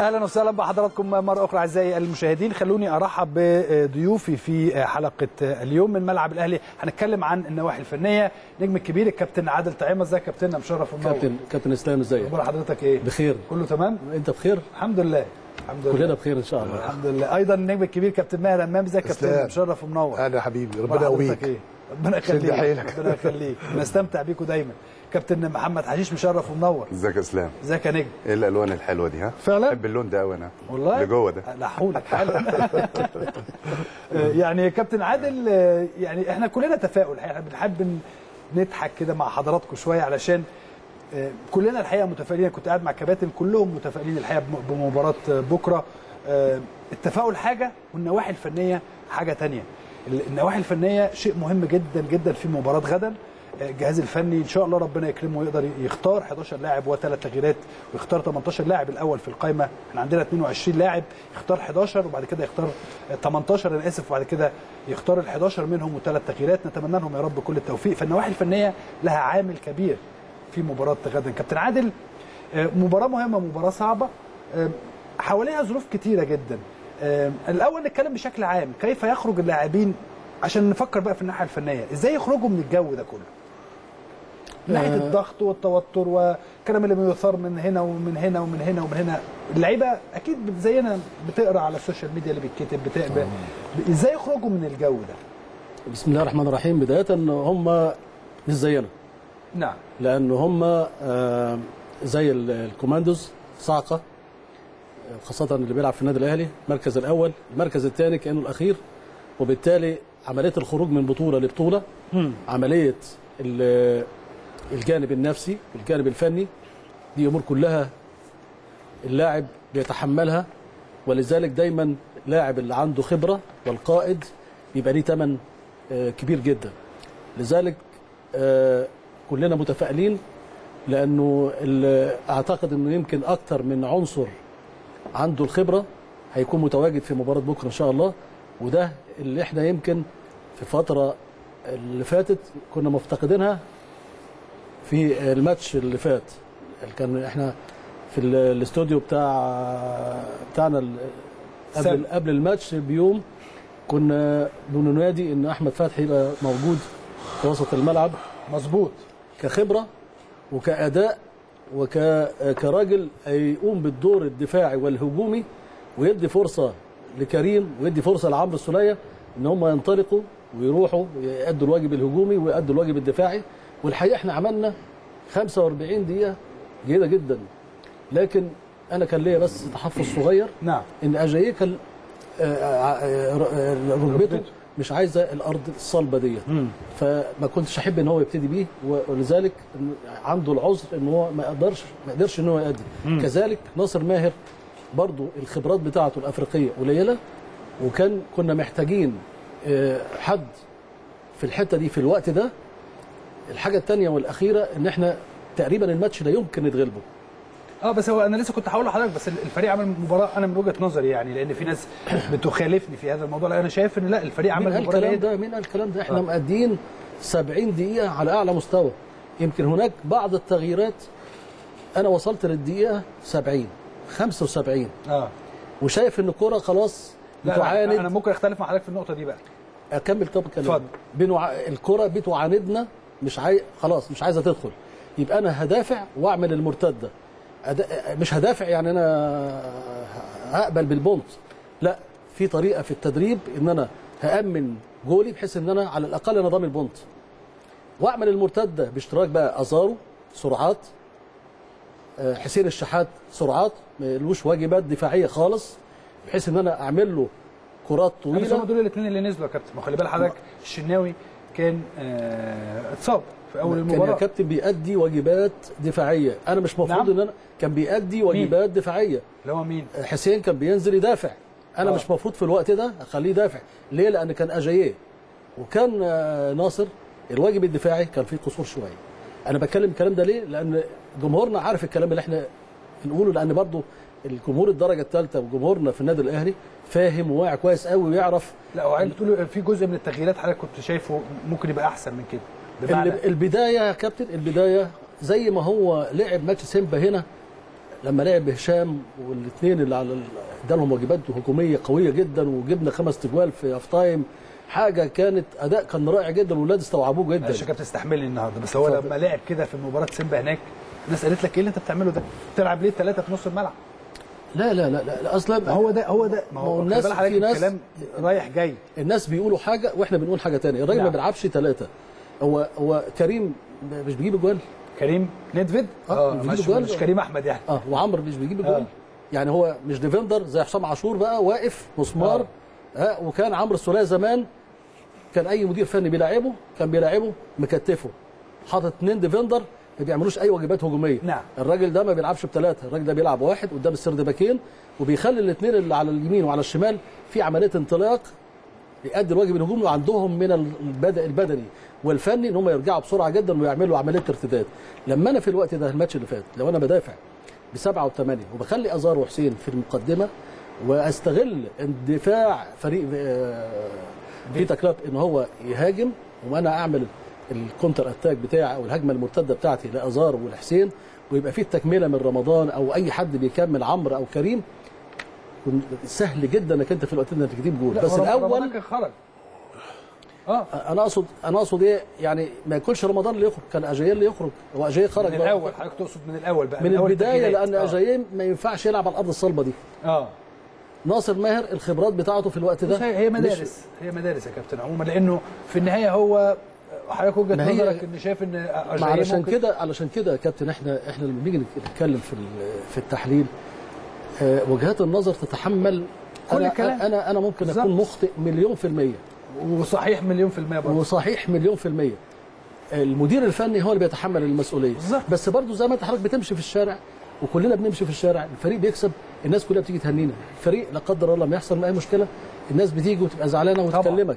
اهلا وسهلا بحضراتكم مره اخرى اعزائي المشاهدين. خلوني ارحب بضيوفي في حلقه اليوم من ملعب الاهلي. هنتكلم عن النواحي الفنيه. نجم الكبير الكابتن عادل طعيمه. ازيك يا كابتن؟ مشرف ومنور. كابتن اسلام ازيك؟ اخبار حضرتك ايه؟ بخير كله تمام؟ انت بخير؟ الحمد لله. كلنا بخير ان شاء الله. الحمد لله. ايضا النجم الكبير كابتن ماهر امام. ازيك يا كابتن؟ مشرف ومنور. اهلا يا حبيبي، ربنا يقويك. ربنا يخليك. ربنا يخليك. بنستمتع بيكم دايما. كابتن محمد حشيش مشرف ومنور. ازيك يا اسلام؟ ازيك يا نجم؟ ايه الالوان الحلوه دي؟ ها فعلا بحب اللون ده قوي انا والله اللي جوه ده. لحولك حالا. يعني كابتن عادل، يعني احنا كلنا تفاؤل. احنا بنحب نضحك كده مع حضراتكم شويه علشان كلنا الحقيقه متفائلين. كنت قاعد مع كباتن كلهم متفائلين الحقيقه بمباراه بكره. التفاؤل حاجه والنواحي الفنيه حاجه ثانيه. النواحي الفنيه شيء مهم جدا جدا في مباراه غدا. الجهاز الفني ان شاء الله ربنا يكرمه ويقدر يختار 11 لاعب وثلاث تغييرات ويختار 18 لاعب الاول في القائمه. احنا عندنا 22 لاعب، يختار 11 وبعد كده يختار 18 انا اسف، وبعد كده يختار ال 11 منهم وثلاث تغييرات. نتمنى لهم يا رب كل التوفيق. فالنواحي الفنيه لها عامل كبير في مباراه غدا. كابتن عادل، مباراه مهمه، مباراه صعبه، حواليها ظروف كتيره جدا. الاول نتكلم بشكل عام، كيف يخرج اللاعبين عشان نفكر بقى في الناحيه الفنيه، ازاي يخرجوا من الجو ده كله؟ من ناحيه الضغط والتوتر والكلام اللي بيثار من هنا ومن هنا ومن هنا ومن هنا. اللعيبه اكيد زينا بتقرا على السوشيال ميديا اللي بيتكتب ازاي يخرجوا من الجو ده؟ بسم الله الرحمن الرحيم. بدايه هم مش زينا. نعم. لان هم زي الكوماندوز صاعقه، خاصه اللي بيلعب في النادي الاهلي. المركز الاول، المركز الثاني كانه الاخير، وبالتالي عمليه الخروج من بطوله لبطوله، عمليه الجانب النفسي والجانب الفني، دي امور كلها اللاعب بيتحملها. ولذلك دايما اللاعب اللي عنده خبره والقائد بيبقى ليه ثمن كبير جدا. لذلك كلنا متفائلين، لانه اعتقد انه يمكن اكثر من عنصر عنده الخبره هيكون متواجد في مباراه بكره ان شاء الله. وده اللي احنا يمكن في الفتره اللي فاتت كنا مفتقدينها في الماتش اللي فات. كان احنا في الاستوديو بتاعنا قبل الماتش بيوم كنا بننادي ان احمد فتحي يبقى موجود في وسط الملعب. مظبوط. كخبره وكاداء وكراجل يقوم بالدور الدفاعي والهجومي، ويدي فرصه لكريم ويدي فرصه لعمرو السوليه ان هم ينطلقوا ويروحوا يأدوا الواجب الهجومي ويأدوا الواجب الدفاعي. والحقيقه احنا عملنا 45 دقيقه جيده جدا. لكن انا كان ليا بس تحفظ صغير. نعم. ان اجاييه كان ركبته مش عايزه الارض الصلبه ديت، فما كنتش احب ان هو يبتدي بيه. ولذلك عنده العذر ان هو ما قدرش ان هو يأدي. كذلك ناصر ماهر برضو الخبرات بتاعته الافريقيه قليله، كنا محتاجين حد في الحته دي في الوقت ده. الحاجه الثانيه والاخيره ان احنا تقريبا الماتش لا يمكن نتغلبه. بس هو انا لسه كنت هقول لحضرتك، بس الفريق عمل مباراه انا من وجهه نظري، يعني لان في ناس بتخالفني في هذا الموضوع. لا انا شايف ان لا، الفريق عمل مباراه جيده. مين قال الكلام ده؟ احنا مأدين 70 دقيقه على اعلى مستوى. يمكن هناك بعض التغييرات انا وصلت للدقيقه 70 75 وشايف ان الكوره خلاص بتعاند. انا ممكن اختلف مع حضرتك في النقطه دي بقى. اكمل. طب اتفضل. الكوره بتعاندنا، خلاص مش عايزه تدخل. يبقى انا هدافع واعمل المرتده. مش هدافع يعني انا هقبل بالبونت، لا، في طريقه في التدريب ان انا هامن جولي بحيث ان انا على الاقل انا ضامن بونت، واعمل المرتده باشتراك بقى ازارو سرعات، حسين الشحات سرعات، ملوش واجبات دفاعيه خالص، بحيث ان انا اعمل له كرات طويله. بس هم دول الاثنين اللي نزلوا يا كابتن. ما خلي بال حضرتك الشناوي كان اتصاب في اول المباراه. كان يا كابتن بيأدي واجبات دفاعيه. انا مش مفروض. نعم. ان انا كان بيأدي واجبات دفاعيه. اللي هو مين؟ حسين كان بينزل يدافع. انا مش مفروض في الوقت ده اخليه يدافع. ليه؟ لان كان اجاييه وكان ناصر الواجب الدفاعي كان فيه قصور شويه. انا بتكلم الكلام ده ليه؟ لان جمهورنا عارف الكلام اللي احنا بنقوله، لان برضو الجمهور الدرجه الثالثه وجمهورنا في النادي الاهلي فاهم وواعي كويس قوي ويعرف. لا، وعايز بتقول في جزء من التغييرات حضرتك كنت شايفه ممكن يبقى احسن من كده. البدايه يا كابتن، البدايه زي ما هو لعب ماتش سيمبا هنا لما لعب هشام والاثنين اللي على ادالهم واجبات هجوميه قويه جدا، وجبنا 5 تجوال في هاف تايم، حاجه كانت اداء كان رائع جدا والاولاد استوعبوه جدا. معلش كانت تستحملني النهارده، بس هو لما لعب كده في مباراه سيمبا هناك الناس قالت لك ايه اللي انت بتعمله ده؟ بتلعب ليه 3 في نص الملعب؟ لا لا لا لا اصلا ما هو ده ما هو الناس في ناس الكلام رايح جاي. الناس بيقولوا حاجه واحنا بنقول حاجه ثانيه. الراجل ما بيلعبش 3. هو كريم مش بيجيب اجوال. كريم ندفد مش كريم احمد يعني. وعمرو مش بيجيب اجوال. يعني هو مش ديفندر زي حسام عاشور بقى واقف مسمار. وكان عمرو السوليه زمان كان اي مدير فني بيلاعبه كان بيلاعبه مكتفه، حاطط 2 ديفندر ما بيعملوش اي واجبات هجوميه. نعم. الراجل ده ما بيلعبش ب3، الراجل ده بيلعب واحد قدام السرد باكين، وبيخلي الاثنين اللي على اليمين وعلى الشمال في عمليه انطلاق يؤدي الواجب الهجومي، وعندهم من البدني والفني ان هم يرجعوا بسرعه جدا ويعملوا عمليه ارتداد. لما انا في الوقت ده الماتش اللي فات لو انا بدافع ب7 و8 وبخلي ازار وحسين في المقدمه واستغل اندفاع فريق فيتا كلاب ان هو يهاجم وانا اعمل الكونتر اتاك بتاعي او الهجمه المرتده بتاعتي لازار والحسين، ويبقى في التكمله من رمضان او اي حد بيكمل عمرو او كريم، سهل جدا انك انت في الوقت ده تجيب جول. بس الاول كان خرج. انا اقصد ايه يعني ما يكونش رمضان اللي يخرج، كان اجاييه اللي يخرج. هو اجاييه خرج من الاول. حضرتك تقصد من الاول بقى من البدايه لان اجاييه ما ينفعش يلعب على الارض الصلبه دي. ناصر ماهر الخبرات بتاعته في الوقت ده هي مدارس يا كابتن عموما، لانه في النهايه هو حضرتك وجهه نظرك ان شايف ان علشان كده يا كابتن احنا لما بنيجي نتكلم في التحليل وجهات النظر تتحمل كل الكلام. انا ممكن بالزبط. اكون مخطئ 100% وصحيح 100% برضه، وصحيح 100%. المدير الفني هو اللي بيتحمل المسؤوليه بالزبط. بس برضه زي ما انت حضرتك بتمشي في الشارع وكلنا بنمشي في الشارع، الفريق بيكسب الناس كلها بتيجي تهنينا، الفريق لا قدر الله ما يحصل اي مشكله الناس بتيجي وتبقى زعلانه وتكلمك.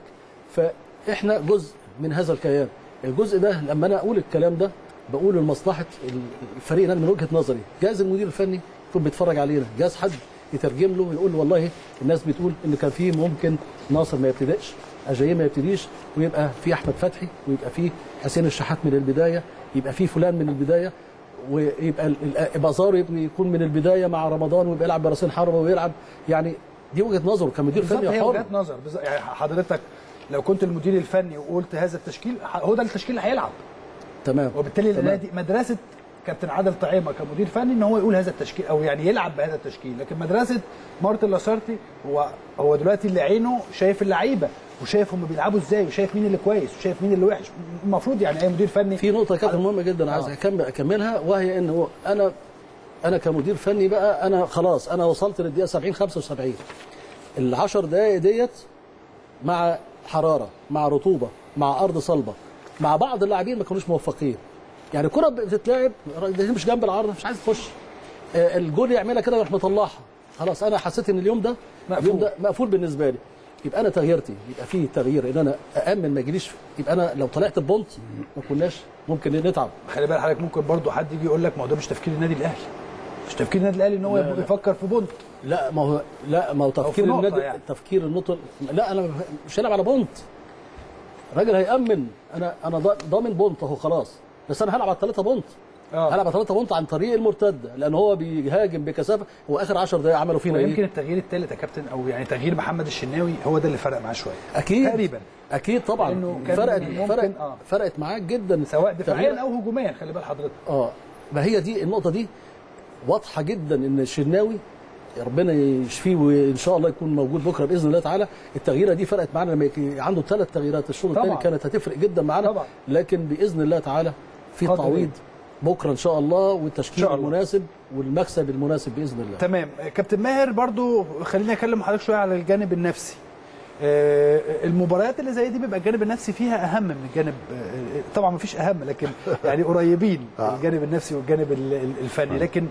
فاحنا جزء من هذا الكيان. الجزء ده لما انا اقول الكلام ده بقول لمصلحه الفريق. انا من وجهه نظري جاز المدير الفني يكون بيتفرج علينا، جاز حد يترجم له ويقول له والله الناس بتقول ان كان في ممكن ناصر ما يبتدئش، اجاييه ما يبتديش، ويبقى في احمد فتحي، ويبقى في حسين الشحات من البدايه، يبقى في فلان من البدايه، ويبقى ازار يكون من البدايه مع رمضان ويبقى يلعب براسين حربه ويلعب. يعني دي وجهه نظره كمدير فني حر. هي وجهه نظر يعني حضرتك لو كنت المدير الفني وقلت هذا التشكيل هو ده التشكيل اللي هيلعب. تمام. وبالتالي النادي مدرسه كابتن عادل طعيمه كمدير فني ان هو يقول هذا التشكيل او يعني يلعب بهذا التشكيل، لكن مدرسه مارتن لاسارتي هو دلوقتي اللي عينه شايف اللعيبه وشايف هم بيلعبوا ازاي وشايف مين اللي كويس وشايف مين اللي وحش. المفروض يعني اي مدير فني. في نقطه كانت مهمه جدا عايز اكملها، وهي ان هو انا كمدير فني بقى انا خلاص انا وصلت للدقيقه 70 75 ال10 دقائق ديت مع حراره مع رطوبه مع ارض صلبه مع بعض اللاعبين ما كانوش موفقين. يعني كره بتتلعب مش جنب العارضه مش عايز تخش، الجول يعملها كده يروح مطلعها، خلاص انا حسيت ان اليوم ده مقفول بالنسبه لي. يبقى انا تغييرتي يبقى فيه تغيير ان انا اامن ما يجيليش، يبقى انا لو طلعت ببونت ما كناش ممكن نتعب. خلي بالك حضرتك ممكن برضو حد يجي يقول لك ما هو ده مش تفكير النادي الاهلي، مش تفكير النادي الاهلي ان هو يفكر في بونت. لا ما هو تفكير النادي يعني. تفكير النقطه لا انا مش هلعب على بونت، الراجل هيامن انا ضامن بونت اهو خلاص، بس انا هلعب على 3 بونت. هلعب على 3 بونت عن طريق المرتده لان هو بيهاجم بكثافه. هو اخر 10 دقائق عملوا فينا ايه؟ يمكن التغيير الثالث يا كابتن او يعني تغيير محمد الشناوي هو ده اللي فرق معاه شويه. اكيد تقريبا اكيد طبعا فرقت معاك جدا سواء دفاعيا او هجوميا. خلي بال حضرتك ما هي دي النقطه دي واضحه جدا ان الشناوي ربنا يشفيه وان شاء الله يكون موجود بكره باذن الله تعالى. التغييره دي فرقت معانا لما عنده 3 تغييرات الشوط الثاني كانت هتفرق جدا معانا طبعا. لكن باذن الله تعالى في تعويض بكره ان شاء الله والتشكيل المناسب والمكسب المناسب باذن الله. تمام. كابتن ماهر برضو خليني اكلم حضرتك شويه على الجانب النفسي. المباريات اللي زي دي بيبقى الجانب النفسي فيها اهم من الجانب، طبعا ما فيش اهم لكن يعني قريبين الجانب النفسي والجانب الفني. لكن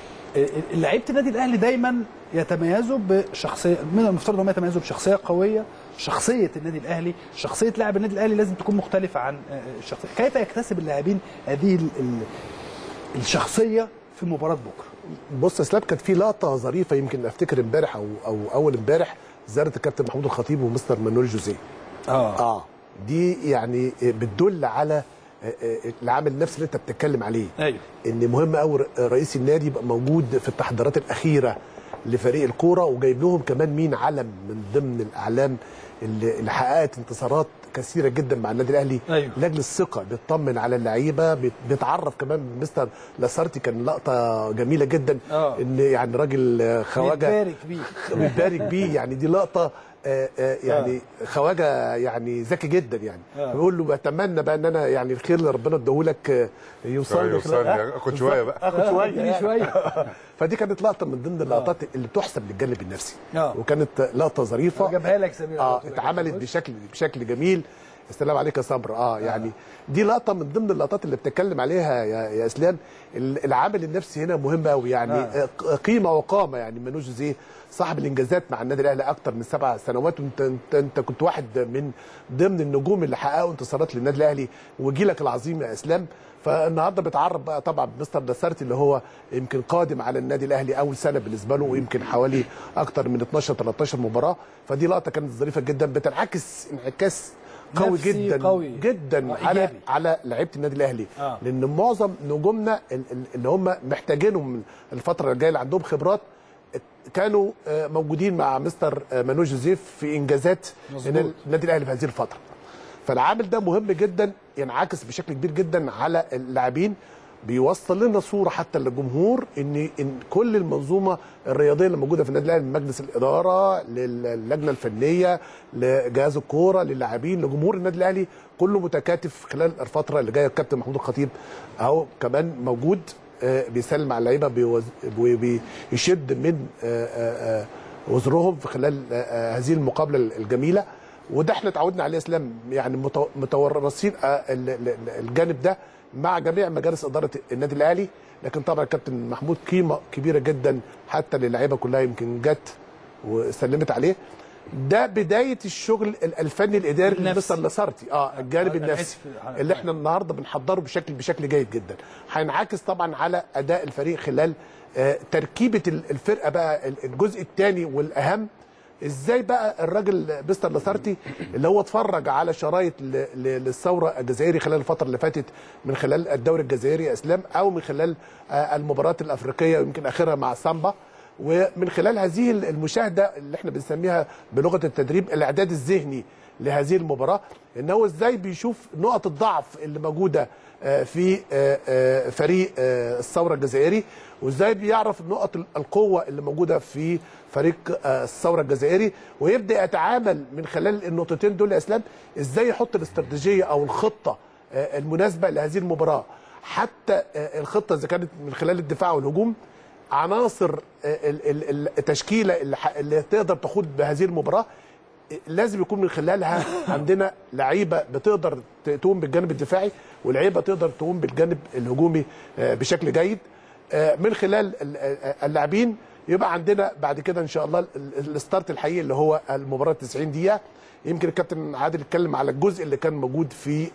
لعيبه النادي الاهلي دايما يتميزوا بشخصيه، من المفترض انهم يتميزوا بشخصيه قويه. شخصيه النادي الاهلي، شخصيه لاعب النادي الاهلي لازم تكون مختلفه عن الشخصيه. كيف يكتسب اللاعبين هذه الشخصيه في مباراه بكره؟ بص يا اسلام، كانت في لقطه ظريفه يمكن افتكر امبارح او اول امبارح زياره الكابتن محمود الخطيب ومستر مانويل جوزيه. دي يعني بتدل على العامل النفسي اللي انت بتتكلم عليه. ايوه. ان مهم قوي رئيس النادي يبقى موجود في التحضيرات الاخيره لفريق الكوره، وجايب لهم كمان مين علم من ضمن الاعلام اللي حققت انتصارات كثيره جدا مع النادي الاهلي. أيوه. لاجل الثقه، بيطمن على اللعيبه، بيتعرف كمان مستر لاسارتي. كان لقطه جميله جدا ان يعني راجل خواجه بيتبارك بيه يعني دي لقطه يعني خواجه يعني ذكي جدا يعني. بيقول له بتمنى بقى ان انا يعني الخير اللي ربنا اداهولك يوصل لي اخد شويه بقى اخد شويه يعني. شويه. فدي كانت لقطه من ضمن اللقطات اللي تحسب للجانب النفسي. وكانت لقطه ظريفه جابها لك سمير. اتعملت بشكل جميل. السلام عليك يا صبر. يعني دي لقطه من ضمن اللقطات اللي بتتكلم عليها يا اسلام. العامل النفسي هنا مهم قوي يعني. قيمه وقامه يعني. مانو جوزيه صاحب الانجازات مع النادي الاهلي اكتر من 7 سنوات، وانت كنت واحد من ضمن النجوم اللي حققوا انتصارات للنادي الاهلي وجيلك العظيم يا اسلام. فالنهارده بيتعرف بقى طبعا مستر لاسارتي اللي هو يمكن قادم على النادي الاهلي اول سنه بالنسبه له، ويمكن حوالي اكتر من 12 13 مباراه. فدي لقطه كانت ظريفه جدا، بتنعكس انعكاس قوي جدا على لعيبه النادي الاهلي. لان معظم نجومنا اللي هم محتاجينهم من الفتره الجايه اللي عندهم خبرات كانوا موجودين مع مستر مانو جوزيف في انجازات النادي الاهلي في هذه الفتره. فالعامل ده مهم جدا، ينعكس بشكل كبير جدا على اللاعبين، بيوصل لنا صوره حتى للجمهور ان كل المنظومه الرياضيه اللي موجوده في النادي الاهلي، من مجلس الاداره للجنه الفنيه لجهاز الكوره للاعبين لجمهور النادي الاهلي، كله متكاتف خلال الفتره اللي جايه. الكابتن محمود الخطيب اهو كمان موجود بيسلم على اللعيبه، وبيشد من وزرهم في خلال هذه المقابله الجميله. وده احنا اتعودنا عليه اسلام يعني، متورثين الجانب ده مع جميع مجالس اداره النادي الاهلي. لكن طبعا الكابتن محمود قيمه كبيره جدا حتى للعيبه كلها، يمكن جت وسلمت عليه. ده بدايه الشغل الفني الاداري لمستر لاسارتي. الجانب النفسي اللي احنا النهارده بنحضره بشكل جيد جدا، هينعكس طبعا على اداء الفريق خلال تركيبه الفرقه. بقى الجزء الثاني والاهم، ازاي بقى الراجل مستر لاسارتي اللي هو اتفرج على شرايط للثوره الجزائري خلال الفتره اللي فاتت، من خلال الدوري الجزائري يا اسلام، او من خلال المباريات الافريقيه ويمكن اخرها مع سامبا، ومن خلال هذه المشاهده اللي احنا بنسميها بلغه التدريب الاعداد الذهني لهذه المباراه، ان هو ازاي بيشوف نقط الضعف اللي موجوده في فريق الثوره الجزائري، وازاي بيعرف نقط القوه اللي موجوده في فريق الثوره الجزائري، ويبدا يتعامل من خلال النقطتين دول يا اسلام ازاي يحط الاستراتيجيه او الخطه المناسبه لهذه المباراه. حتى الخطه اذا كانت من خلال الدفاع والهجوم، عناصر التشكيله اللي تقدر تخوض بهذه المباراه لازم يكون من خلالها عندنا لعيبه بتقدر تقوم بالجانب الدفاعي، ولعيبه تقدر تقوم بالجانب الهجومي بشكل جيد. من خلال اللاعبين يبقى عندنا بعد كده ان شاء الله الستارت الحقيقي اللي هو المباراه 90 دقيقه. يمكن الكابتن عادل اتكلم على الجزء اللي كان موجود في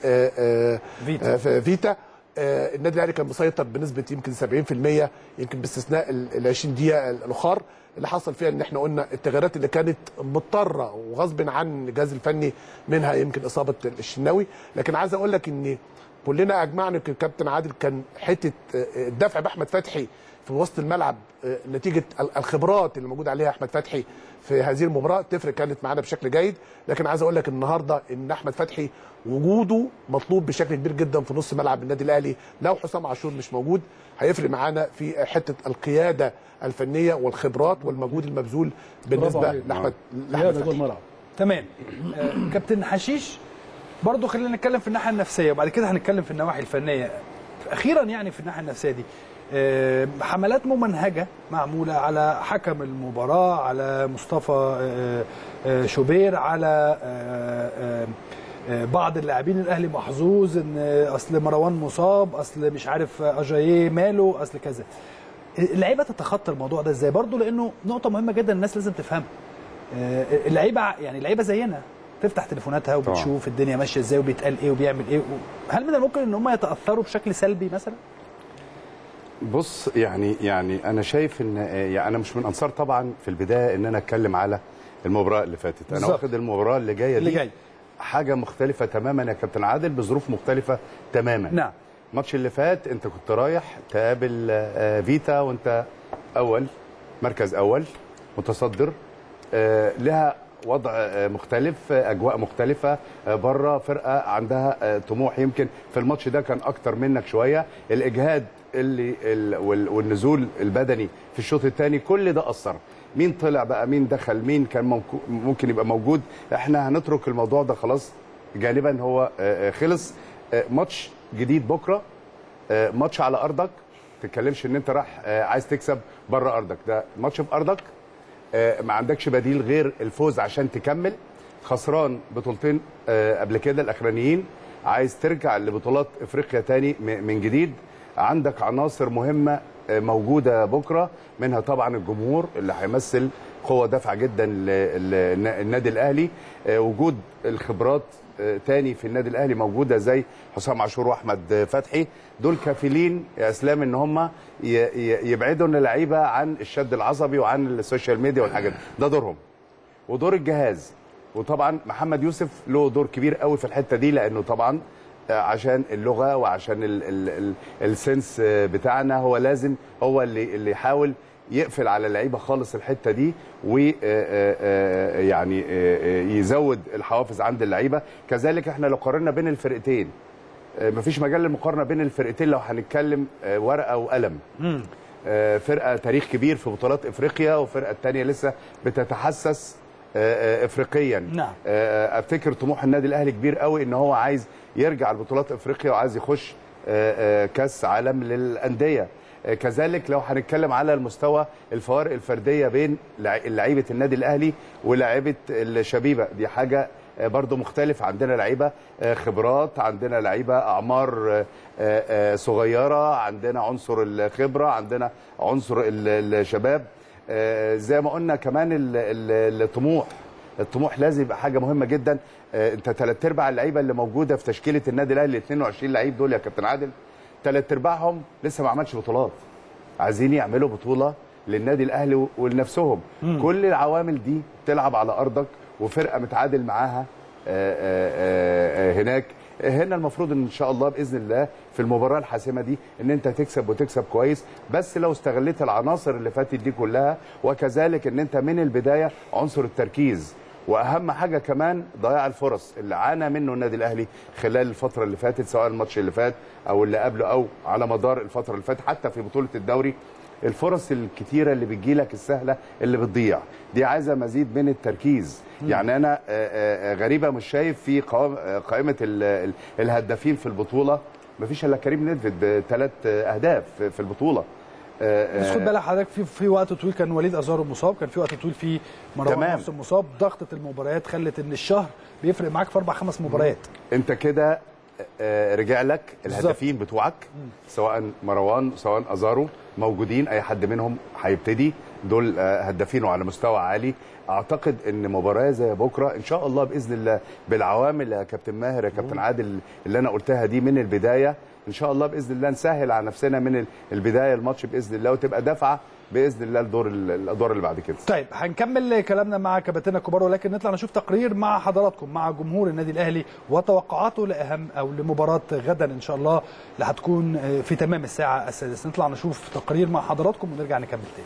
فيتا. النادي الاهلي كان مسيطر بنسبه يمكن 70%، يمكن باستثناء ال 20 دقيقه الاخر اللي حصل فيها ان احنا قلنا التغييرات اللي كانت مضطره وغصب عن الجهاز الفني، منها يمكن اصابه الشناوي. لكن عايز اقول لك ان كلنا اجمعنا، الكابتن عادل كان حته الدفع باحمد فتحي في وسط الملعب نتيجه الخبرات اللي موجود عليها احمد فتحي في هذه المباراه تفرق، كانت معانا بشكل جيد. لكن عايز اقول لك النهارده ان احمد فتحي وجوده مطلوب بشكل كبير جدا في نص ملعب النادي الاهلي. لو حسام عاشور مش موجود هيفرق معانا في حته القياده الفنيه والخبرات والمجهود المبذول بالنسبه لاحمد فتحي. تمام. كابتن حشيش، برضو خلينا نتكلم في الناحيه النفسيه وبعد كده هنتكلم في النواحي الفنيه. اخيرا يعني في الناحيه النفسيه دي، حملات ممنهجه معموله على حكم المباراه، على مصطفى شوبير، على بعض اللاعبين الاهلي محظوظ ان اصل مروان مصاب، اصل مش عارف اجاييه ماله، اصل كذا. اللعيبه تتخطى الموضوع ده ازاي؟ برضو لانه نقطه مهمه جدا الناس لازم تفهمها. اللعيبه يعني اللعيبه زينا تفتح تليفوناتها وبتشوف الدنيا ماشيه ازاي وبيتقال ايه وبيعمل ايه. هل من الممكن ان هم يتاثروا بشكل سلبي مثلا؟ بص يعني انا شايف ان يعني انا مش من انصار طبعا في البدايه ان انا اتكلم على المباراه اللي فاتت. انا واخد المباراه اللي جايه دي حاجه مختلفه تماما يا كابتن عادل بظروف مختلفه تماما. نعم. الماتش اللي فات انت كنت رايح تقابل فيتا وانت مركز اول متصدر، لها وضع مختلف، اجواء مختلفه، بره فرقه عندها طموح. يمكن في الماتش ده كان اكتر منك شويه، الاجهاد والنزول البدني في الشوط الثاني كل ده اثر. مين طلع بقى، مين دخل، مين كان ممكن يبقى موجود، احنا هنترك الموضوع ده خلاص جانبا، هو خلص. ماتش جديد بكره، ماتش على ارضك، ما تتكلمش ان انت راح عايز تكسب بره ارضك، ده ماتش في ارضك، ما عندكش بديل غير الفوز عشان تكمل. خسران بطولتين قبل كده الاخرانيين، عايز ترجع لبطولات افريقيا تاني من جديد. عندك عناصر مهمه موجوده بكره، منها طبعا الجمهور اللي هيمثل قوه دافعه جدا للنادي الاهلي، وجود الخبرات تاني في النادي الاهلي موجوده زي حسام عاشور واحمد فتحي، دول كافلين يا اسلام ان هم يبعدوا اللعيبه عن الشد العصبي وعن السوشيال ميديا والحاجات ده دورهم ودور الجهاز. وطبعا محمد يوسف له دور كبير قوي في الحته دي، لانه طبعا عشان اللغه وعشان السنس بتاعنا هو لازم هو اللي يحاول يقفل على اللعيبه خالص الحته دي، ويعني يزود الحوافز عند اللعيبه. كذلك احنا لو قارنا بين الفرقتين مفيش مجال للمقارنه بين الفرقتين لو هنتكلم ورقه وقلم. فرقه تاريخ كبير في بطولات افريقيا، وفرقه الثانيه لسه بتتحسس افريقيا. نعم. افتكر طموح النادي الاهلي كبير قوي ان هو عايز يرجع لبطولات افريقيا وعايز يخش كاس عالم للانديه. كذلك لو هنتكلم على المستوى الفوارق الفرديه بين لعيبه النادي الاهلي ولاعيبه الشبيبه، دي حاجه برضو مختلف. عندنا لعيبه خبرات، عندنا لعيبه اعمار صغيره، عندنا عنصر الخبره، عندنا عنصر الشباب. زي ما قلنا كمان الطموح لازم يبقى حاجه مهمه جدا. انت 3/4 اللعيبه اللي موجوده في تشكيله النادي الاهلي 22 لعيب دول يا كابتن عادل، 3/4 لسه ما عملش بطولات، عايزين يعملوا بطوله للنادي الاهلي ولنفسهم. كل العوامل دي تلعب على ارضك وفرقه متعادل معاها هناك. هنا المفروض ان شاء الله باذن الله في المباراه الحاسمه دي ان انت تكسب وتكسب كويس، بس لو استغليت العناصر اللي فاتت دي كلها، وكذلك ان انت من البدايه عنصر التركيز، واهم حاجه كمان ضياع الفرص اللي عانى منه النادي الاهلي خلال الفتره اللي فاتت، سواء الماتش اللي فات او اللي قبله او على مدار الفتره اللي فاتت حتى في بطوله الدوري. الفرص الكتيره اللي بتجيلك السهله اللي بتضيع دي عايزه مزيد من التركيز. يعني انا غريبه مش شايف في قائمه الهدافين في البطوله مفيش الا كريم ندفد ب3 اهداف في البطوله. بس خد بالك حضرتك في وقت طويل كان وليد ازارو مصاب، كان في وقت طويل في مروان نفسه مصاب، ضغطه المباريات خلت ان الشهر بيفرق معاك في 4-5 مباريات. انت كده رجع لك الهدافين بتوعك، سواء مروان سواء ازارو موجودين، اي حد منهم هيبتدي، دول هدافين وعلى مستوى عالي. اعتقد ان مباراه زي بكره ان شاء الله باذن الله بالعوامل يا كابتن ماهر يا كابتن عادل اللي انا قلتها دي من البدايه، ان شاء الله باذن الله نسهل على نفسنا من البدايه الماتش باذن الله، وتبقى دفعه باذن الله الادوار اللي بعد كده. طيب هنكمل كلامنا مع كباتنة الكبار، ولكن نطلع نشوف تقرير مع حضراتكم مع جمهور النادي الاهلي وتوقعاته لاهم او لمباراه غدا ان شاء الله اللي هتكون في تمام الساعه السادسه. نطلع نشوف تقرير مع حضراتكم ونرجع نكمل تاني.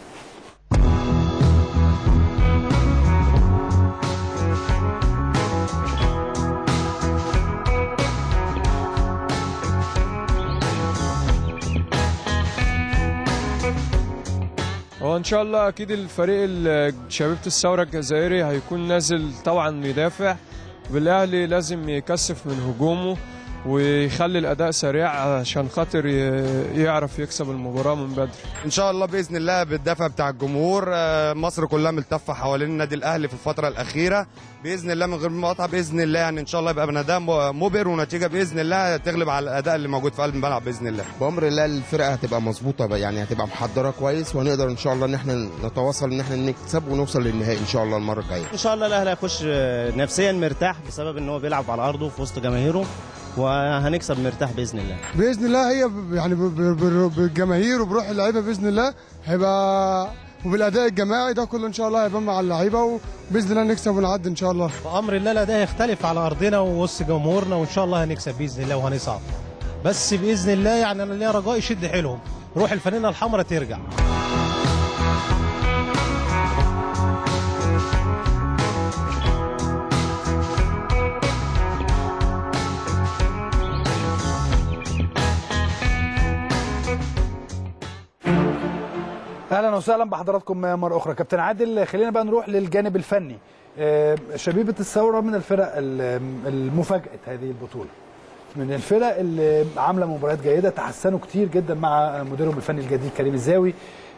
هو ان شاء الله اكيد الفريق شبيبه الثوره الجزائري هيكون نازل طبعا يدافع، والاهلي لازم يكثف من هجومه ويخلي الاداء سريع عشان خاطر يعرف يكسب المباراه من بدري. ان شاء الله باذن الله بالدفع بتاع الجمهور. مصر كلها ملتفه حوالين النادي الاهلي في الفتره الاخيره، باذن الله من غير مقاطعه باذن الله، يعني ان شاء الله يبقى اداء مبهر ونتيجه باذن الله تغلب على الاداء اللي موجود في قلب الملعب باذن الله. بامر الله الفرقه هتبقى مظبوطه، يعني هتبقى محضره كويس، وهنقدر ان شاء الله ان احنا نتواصل ان احنا نكسب ونوصل للنهائي ان شاء الله المره الجايه. ان شاء الله الاهلي هيخش نفسيا مرتاح بسبب ان هو بيلعب على ارضه في وسط جماهيره، وهنكسب مرتاح باذن الله. باذن الله هي يعني بالجماهير وبروح اللعيبه باذن الله هيبقى وبالاداء الجماعي ده كله ان شاء الله هيبان مع اللعيبه، وباذن الله نكسب ونعدي ان شاء الله. بامر الله الاداء هيختلف على ارضنا ووسط جمهورنا، وان شاء الله هنكسب باذن الله وهنصعد. بس باذن الله يعني انا ليا رجاء يشد حيلهم، روح الفانله الحمراء ترجع. اهلا وسهلا بحضراتكم مره اخرى. كابتن عادل، خلينا بقى نروح للجانب الفني. شبيبه الثوره من الفرق المفاجاه هذه البطوله، من الفرق اللي عامله مباريات جيده، تحسنوا كتير جدا مع مديرهم الفني الجديد كريم الزاوي،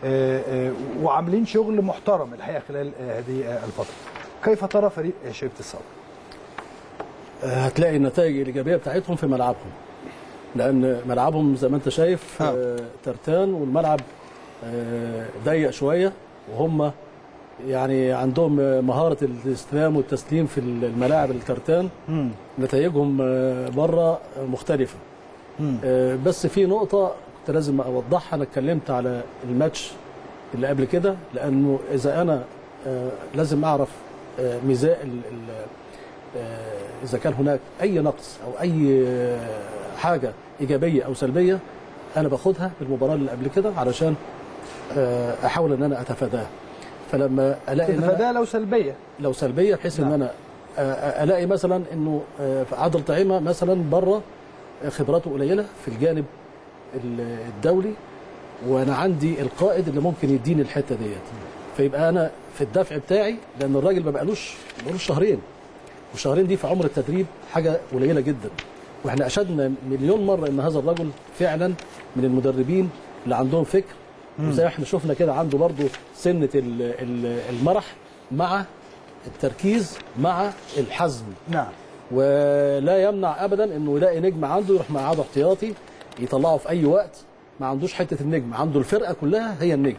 وعاملين شغل محترم الحقيقه خلال هذه الفتره. كيف ترى فريق شبيبه الثوره؟ هتلاقي النتائج الايجابيه بتاعتهم في ملعبهم، لان ملعبهم زي ما انت شايف ترتان، والملعب ضيق شويه، وهم يعني عندهم مهاره الاستلام والتسليم في الملاعب الترتان. نتائجهم بره مختلفه. بس في نقطه كنت لازم اوضحها. انا اتكلمت على الماتش اللي قبل كده، لانه اذا انا لازم اعرف ميزان اذا كان هناك اي نقص او اي حاجه ايجابيه او سلبيه، انا باخدها بالمباراه اللي قبل كده علشان احاول ان انا اتفاداها. فلما الاقي تتفاداها لو سلبيه بحيث ان انا الاقي مثلا انه عادل طعيمه مثلا بره خبراته قليله في الجانب الدولي، وانا عندي القائد اللي ممكن يديني الحته ديت، فيبقى انا في الدفع بتاعي، لان الراجل ما بقالوش شهرين، والشهرين دي في عمر التدريب حاجه قليله جدا. واحنا اشدنا مليون مره ان هذا الرجل فعلا من المدربين اللي عندهم فكر، وزي ما احنا شفنا كده عنده برضه سنه المرح مع التركيز مع الحزم. نعم. ولا يمنع ابدا انه يلاقي نجم عنده يروح مقعده احتياطي يطلعه في اي وقت. ما عندوش حته النجم، عنده الفرقه كلها هي النجم.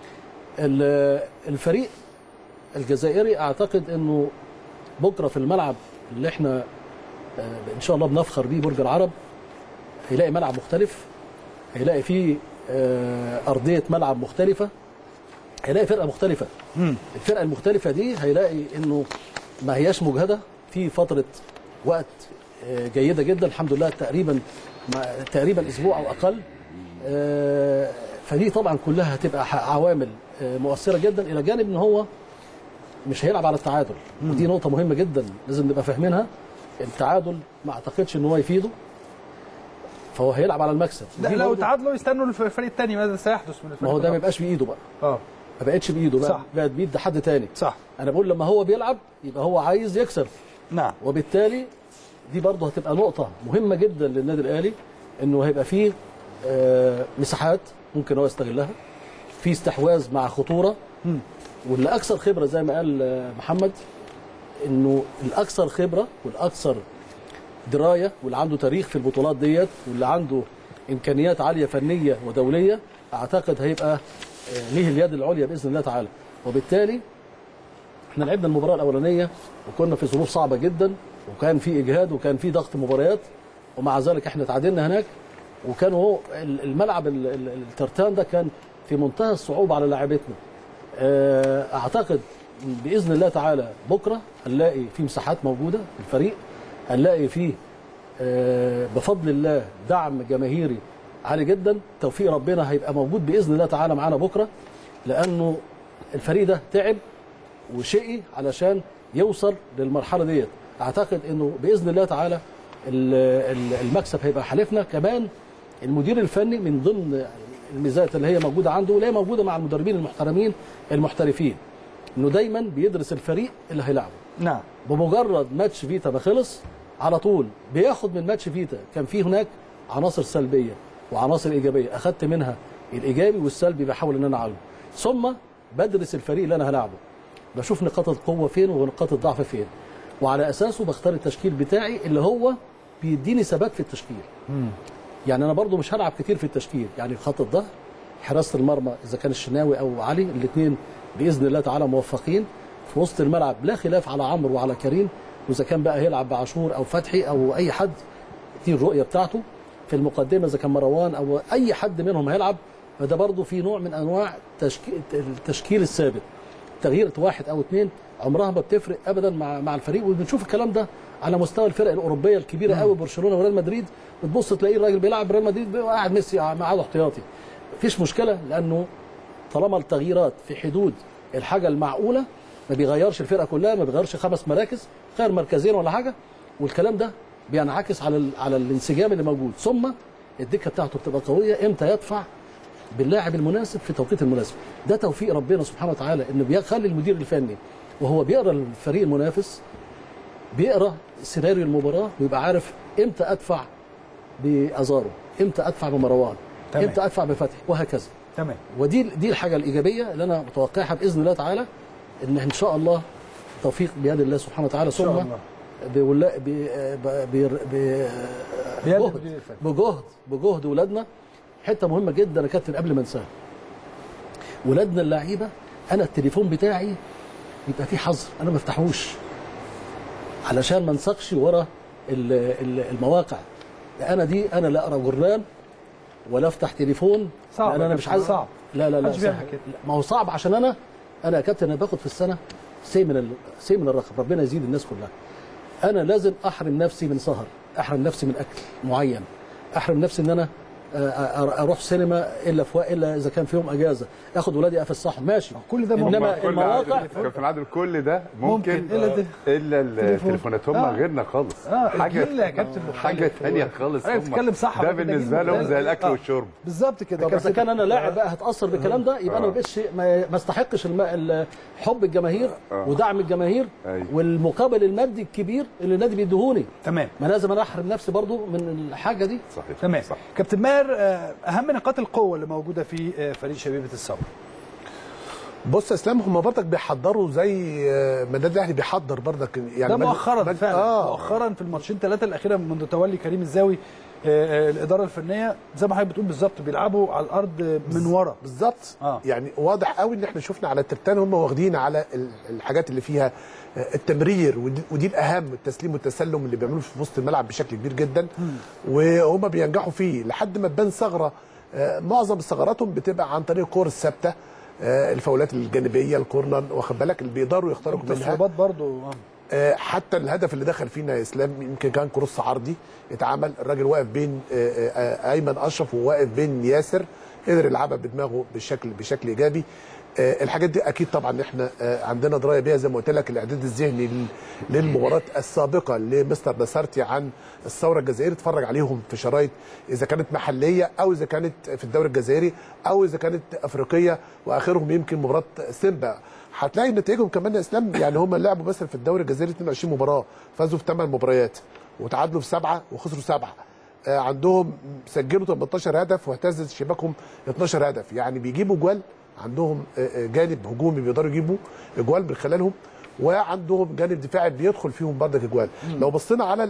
الفريق الجزائري اعتقد انه بكره في الملعب اللي احنا ان شاء الله بنفخر بيه برج العرب، هيلاقي ملعب مختلف، هيلاقي فيه ارضيه ملعب مختلفه، هيلاقي فرقه مختلفه. الفرقه المختلفه دي هيلاقي انه ما هياش مجهده، في فتره وقت جيده جدا الحمد لله، تقريبا اسبوع او اقل. فدي طبعا كلها هتبقى عوامل مؤثره جدا، الى جانب ان هو مش هيلعب على التعادل، ودي نقطه مهمه جدا لازم نبقى فاهمينها. التعادل ما اعتقدش ان هو يفيده، فهو هيلعب على المكسب. لا، لو تعادلوا يستنوا الفريق الثاني ماذا سيحدث من الفريق؟ ما هو ده ما يبقاش بايده بقى. ما بقتش بايده بقى، بقت بايد حد تاني. صح. انا بقول لما هو بيلعب يبقى هو عايز يكسب. نعم. وبالتالي دي برضه هتبقى نقطه مهمه جدا للنادي الاهلي، انه هيبقى فيه مساحات ممكن هو يستغلها، في استحواذ مع خطوره. واللي اكثر خبره زي ما قال محمد، انه الاكثر خبره والاكثر درايه واللي عنده تاريخ في البطولات ديت واللي عنده امكانيات عاليه فنيه ودوليه، اعتقد هيبقى ليه اليد العليا باذن الله تعالى. وبالتالي احنا لعبنا المباراه الاولانيه وكنا في ظروف صعبه جدا، وكان في اجهاد وكان في ضغط مباريات، ومع ذلك احنا تعادلنا هناك. وكان هو الملعب الترتان ده كان في منتهى الصعوبه على لاعبتنا. اعتقد باذن الله تعالى بكره هنلاقي في مساحات موجوده في الفريق، هنلاقي فيه بفضل الله دعم جماهيري عالي جدا. توفيق ربنا هيبقى موجود باذن الله تعالى معانا بكره، لانه الفريق ده تعب وشقي علشان يوصل للمرحله ديت. اعتقد انه باذن الله تعالى المكسب هيبقى حليفنا. كمان المدير الفني من ضمن الميزات اللي هي موجوده عنده واللي هي موجوده مع المدربين المحترمين المحترفين، انه دايما بيدرس الفريق اللي هيلعبه. نعم. بمجرد ماتش فيتا ما خلص على طول بياخد من ماتش فيتا كان فيه هناك عناصر سلبيه وعناصر ايجابيه، اخدت منها الايجابي والسلبي بحاول ان انا اعالجه، ثم بدرس الفريق اللي انا هلاعبه، بشوف نقاط القوه فين ونقاط الضعف فين، وعلى اساسه بختار التشكيل بتاعي اللي هو بيديني ثبات في التشكيل. يعني انا برضو مش هلعب كتير في التشكيل، يعني خط الظهر، حراسه المرمى اذا كان الشناوي او علي، الاثنين باذن الله تعالى موفقين. في وسط الملعب لا خلاف على عمرو وعلى كريم، واذا كان بقى هيلعب بعاشور او فتحي او اي حد دي الرؤيه بتاعته. في المقدمه اذا كان مروان او اي حد منهم هيلعب، فده برضو في نوع من انواع التشكيل الثابت. تغيير واحد او اثنين عمرها ما بتفرق ابدا مع الفريق، وبنشوف الكلام ده على مستوى الفرق الاوروبيه الكبيره قوي، برشلونه وريال مدريد. بتبص تلاقي الراجل بيلعب ريال مدريد قاعد ميسي معاه احتياطي، مفيش مشكله، لانه طالما التغييرات في حدود الحاجه المعقوله، ما بيغيرش الفرقه كلها، ما بيغيرش 5 مراكز، غير مركزين ولا حاجه، والكلام ده بينعكس على الانسجام اللي موجود. ثم الدكه بتاعته بتبقى قويه، امتى يدفع باللاعب المناسب في توقيت المناسب. ده توفيق ربنا سبحانه وتعالى، انه بيخلي المدير الفني وهو بيقرا الفريق المنافس، بيقرا سيناريو المباراه ويبقى عارف امتى ادفع بازارو، امتى ادفع بمروان، امتى ادفع بفتحي، وهكذا. تمام. ودي الحاجه الايجابيه اللي انا متوقعها باذن الله تعالى، ان شاء الله توفيق بيد الله سبحانه وتعالى، ثم بجهد ولادنا. حته مهمه جدا يا كابتن قبل ما انساها، ولادنا اللعيبه، انا التليفون بتاعي يبقى فيه حظر، انا ما افتحوش علشان ما انسقش ورا المواقع. انا لا اقرا جورنال ولا افتح تليفون، صعب. انا مش عايز. صعب. لا ما هو صعب، عشان انا يا كابتن انا باخد في السنه سي من الرقم، ربنا يزيد الناس كلها. انا لازم احرم نفسي من سهر، احرم نفسي من اكل معين، احرم نفسي ان انا اروح سينما الا اذا كان في يوم اجازه، اخد ولادي افسحهم ماشي، كل ده انما المواقع كابتن عادل كل ده ممكن الا التليفونات هم غيرنا خالص. حاجه ثانيه خالص. بتتكلم صح، ده بالنسبه لهم زي الاكل والشرب بالظبط كده. طب اذا كان انا لاعب بقى هتاثر بالكلام ده، يبقى انا ما استحقش حب الجماهير ودعم الجماهير والمقابل المادي الكبير اللي النادي بيديهوني. تمام. ما لازم انا احرم نفسي برضو من الحاجه دي. صحيح. تمام. كابتن ماهر، اهم نقاط القوه اللي موجوده في فريق شبيبه الثوره. بص يا اسلام، هم برضك بيحضروا زي ما النادي الاهلي بيحضر برضك يعني. ده مؤخرا فعلا مؤخرا في الماتشين 3 الاخيره منذ تولي كريم الزاوي الاداره الفنيه، زي ما حضرتك بتقول بالظبط، بيلعبوا على الارض من ورا بالظبط. يعني واضح قوي ان احنا شفنا على الترتان هم واخدين على الحاجات اللي فيها التمرير، ودي الاهم، التسليم والتسلم اللي بيعملوه في وسط الملعب بشكل كبير جدا، وهم بينجحوا فيه لحد ما تبان ثغره. معظم ثغراتهم بتبقى عن طريق الكور الثابته، الفاولات الجانبيه، الكورنر، واخد بالك، اللي بيقدروا يخترقوا منها. التصويبات برضو. حتى الهدف اللي دخل فينا يا اسلام يمكن كان كروس عرضي اتعمل، الراجل واقف بين ايمن اشرف وواقف بين ياسر، قدر يلعبها بدماغه بشكل ايجابي. الحاجات دي اكيد طبعا احنا عندنا درايه بيها، زي ما قلت لك الاعداد الذهني للمباراه السابقه لمستر نصرتي عن الثوره الجزائريه، اتفرج عليهم في شرايط اذا كانت محليه او اذا كانت في الدوري الجزائري او اذا كانت افريقيه، واخرهم يمكن مباراه سيمبا. هتلاقي نتائجهم كمان يا اسلام، يعني هم لعبوا مثلا في الدوري الجزائري 22 مباراه، فازوا في 8 مباريات وتعادلوا في 7 وخسروا 7. عندهم سجلوا 18 هدف واهتزت شباكهم 12 هدف، يعني بيجيبوا جوال، عندهم جانب هجومي بيقدروا يجيبوا اجوال من خلالهم، وعندهم جانب دفاعي بيدخل فيهم برضك اجوال. لو بصينا على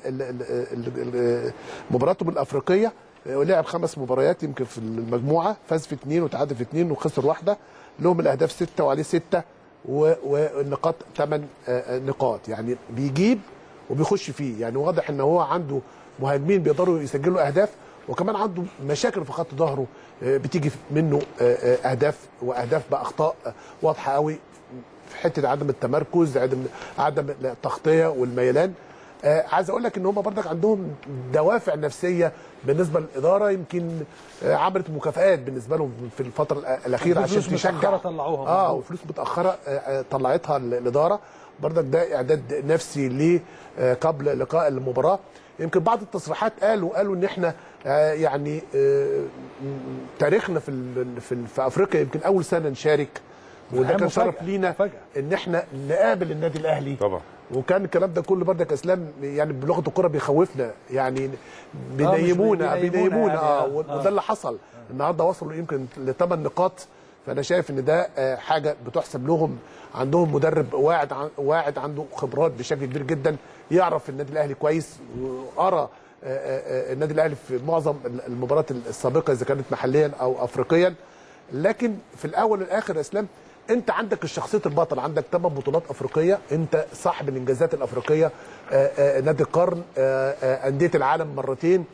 مباراتهم الافريقيه، لعب 5 مباريات يمكن في المجموعه، فاز في 2 وتعادل في 2 وخسر 1، لهم الاهداف 6 وعليه 6 والنقاط 8 نقاط، يعني بيجيب وبيخش فيه. يعني واضح ان هو عنده مهاجمين بيقدروا يسجلوا اهداف، وكمان عنده مشاكل في خط ظهره بتيجي منه اهداف، واهداف باخطاء واضحه قوي في حته عدم التمركز، عدم التغطيه والميلان. عايز اقول لك ان هم برضك عندهم دوافع نفسيه بالنسبه للاداره، يمكن عملت مكافآت بالنسبه لهم في الفتره الاخيره عشان تشجع. طلعوها وفلوس متاخره طلعتها الاداره، برضك ده اعداد نفسي ليه قبل لقاء المباراه. يمكن بعض التصريحات قالوا ان احنا يعني تاريخنا في افريقيا يمكن اول سنه نشارك، وده كان شرف لينا ان احنا نقابل النادي الاهلي طبعا. وكان الكلام ده كله برضك اسلام يعني بلغه الكره بيخوفنا، يعني بينيمونا وده اللي حصل. النهارده وصلوا يمكن ل8 نقاط، فانا شايف ان ده حاجه بتحسب لهم. عندهم مدرب واعد عنده خبرات بشكل كبير جدا، يعرف النادي الاهلي كويس، وارى النادي الاهلي في معظم المباريات السابقه اذا كانت محليا او افريقيا. لكن في الاول والاخر يا اسلام انت عندك الشخصيه البطل، عندك 8 بطولات افريقيه، انت صاحب الانجازات الافريقيه، نادي القرن، انديه العالم مرتين،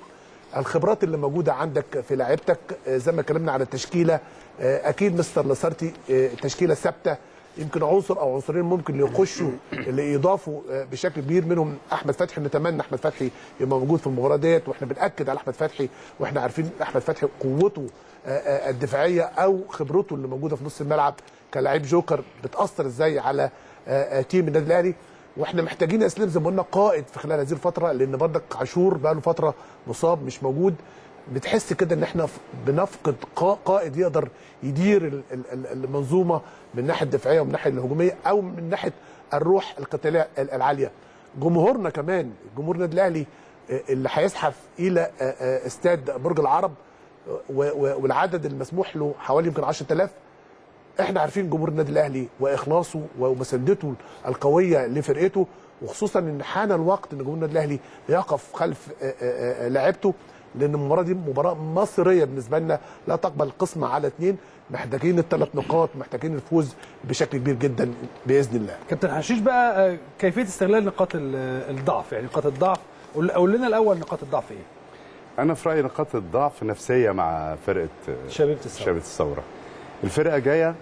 الخبرات اللي موجوده عندك في لعيبتك. زي ما اتكلمنا على التشكيله، اكيد مستر لاسارتي تشكيله ثابته، يمكن عنصر او عنصرين ممكن اللي يخشوا اللي يضافوا بشكل كبير، منهم احمد فتحي. نتمنى احمد فتحي يبقى موجود في المباراه ديت، واحنا بناكد على احمد فتحي، واحنا عارفين احمد فتحي قوته الدفاعيه او خبرته اللي موجوده في نص الملعب كلاعب جوكر بتاثر ازاي على تيم النادي الاهلي. واحنا محتاجين يا اسلام زي ما قلنا قائد في خلال هذه الفتره، لان برضك عاشور بقى له فتره مصاب مش موجود. بتحس كده ان احنا بنفقد قائد يقدر يدير المنظومه من الناحيه الدفاعيه ومن الناحيه الهجوميه او من ناحيه الروح القتاليه العاليه. جمهورنا كمان، جمهور النادي الاهلي اللي هيزحف الى استاد برج العرب والعدد المسموح له حوالي يمكن 10,000. احنا عارفين جمهور النادي الاهلي واخلاصه ومساندته القويه لفرقته، وخصوصا ان حان الوقت ان جمهور النادي الاهلي يقف خلف لاعبته، لان المباراه دي مباراه مصيريه بالنسبه لنا لا تقبل القسمه على 2. محتاجين ال3 نقاط، محتاجين الفوز بشكل كبير جدا باذن الله. كابتن حشيش بقى، كيفيه استغلال نقاط الضعف، يعني نقاط الضعف قول لنا الاول نقاط الضعف ايه؟ انا في رايي نقاط الضعف نفسيه مع فرقه شبيبه الثوره. الفرقه جايه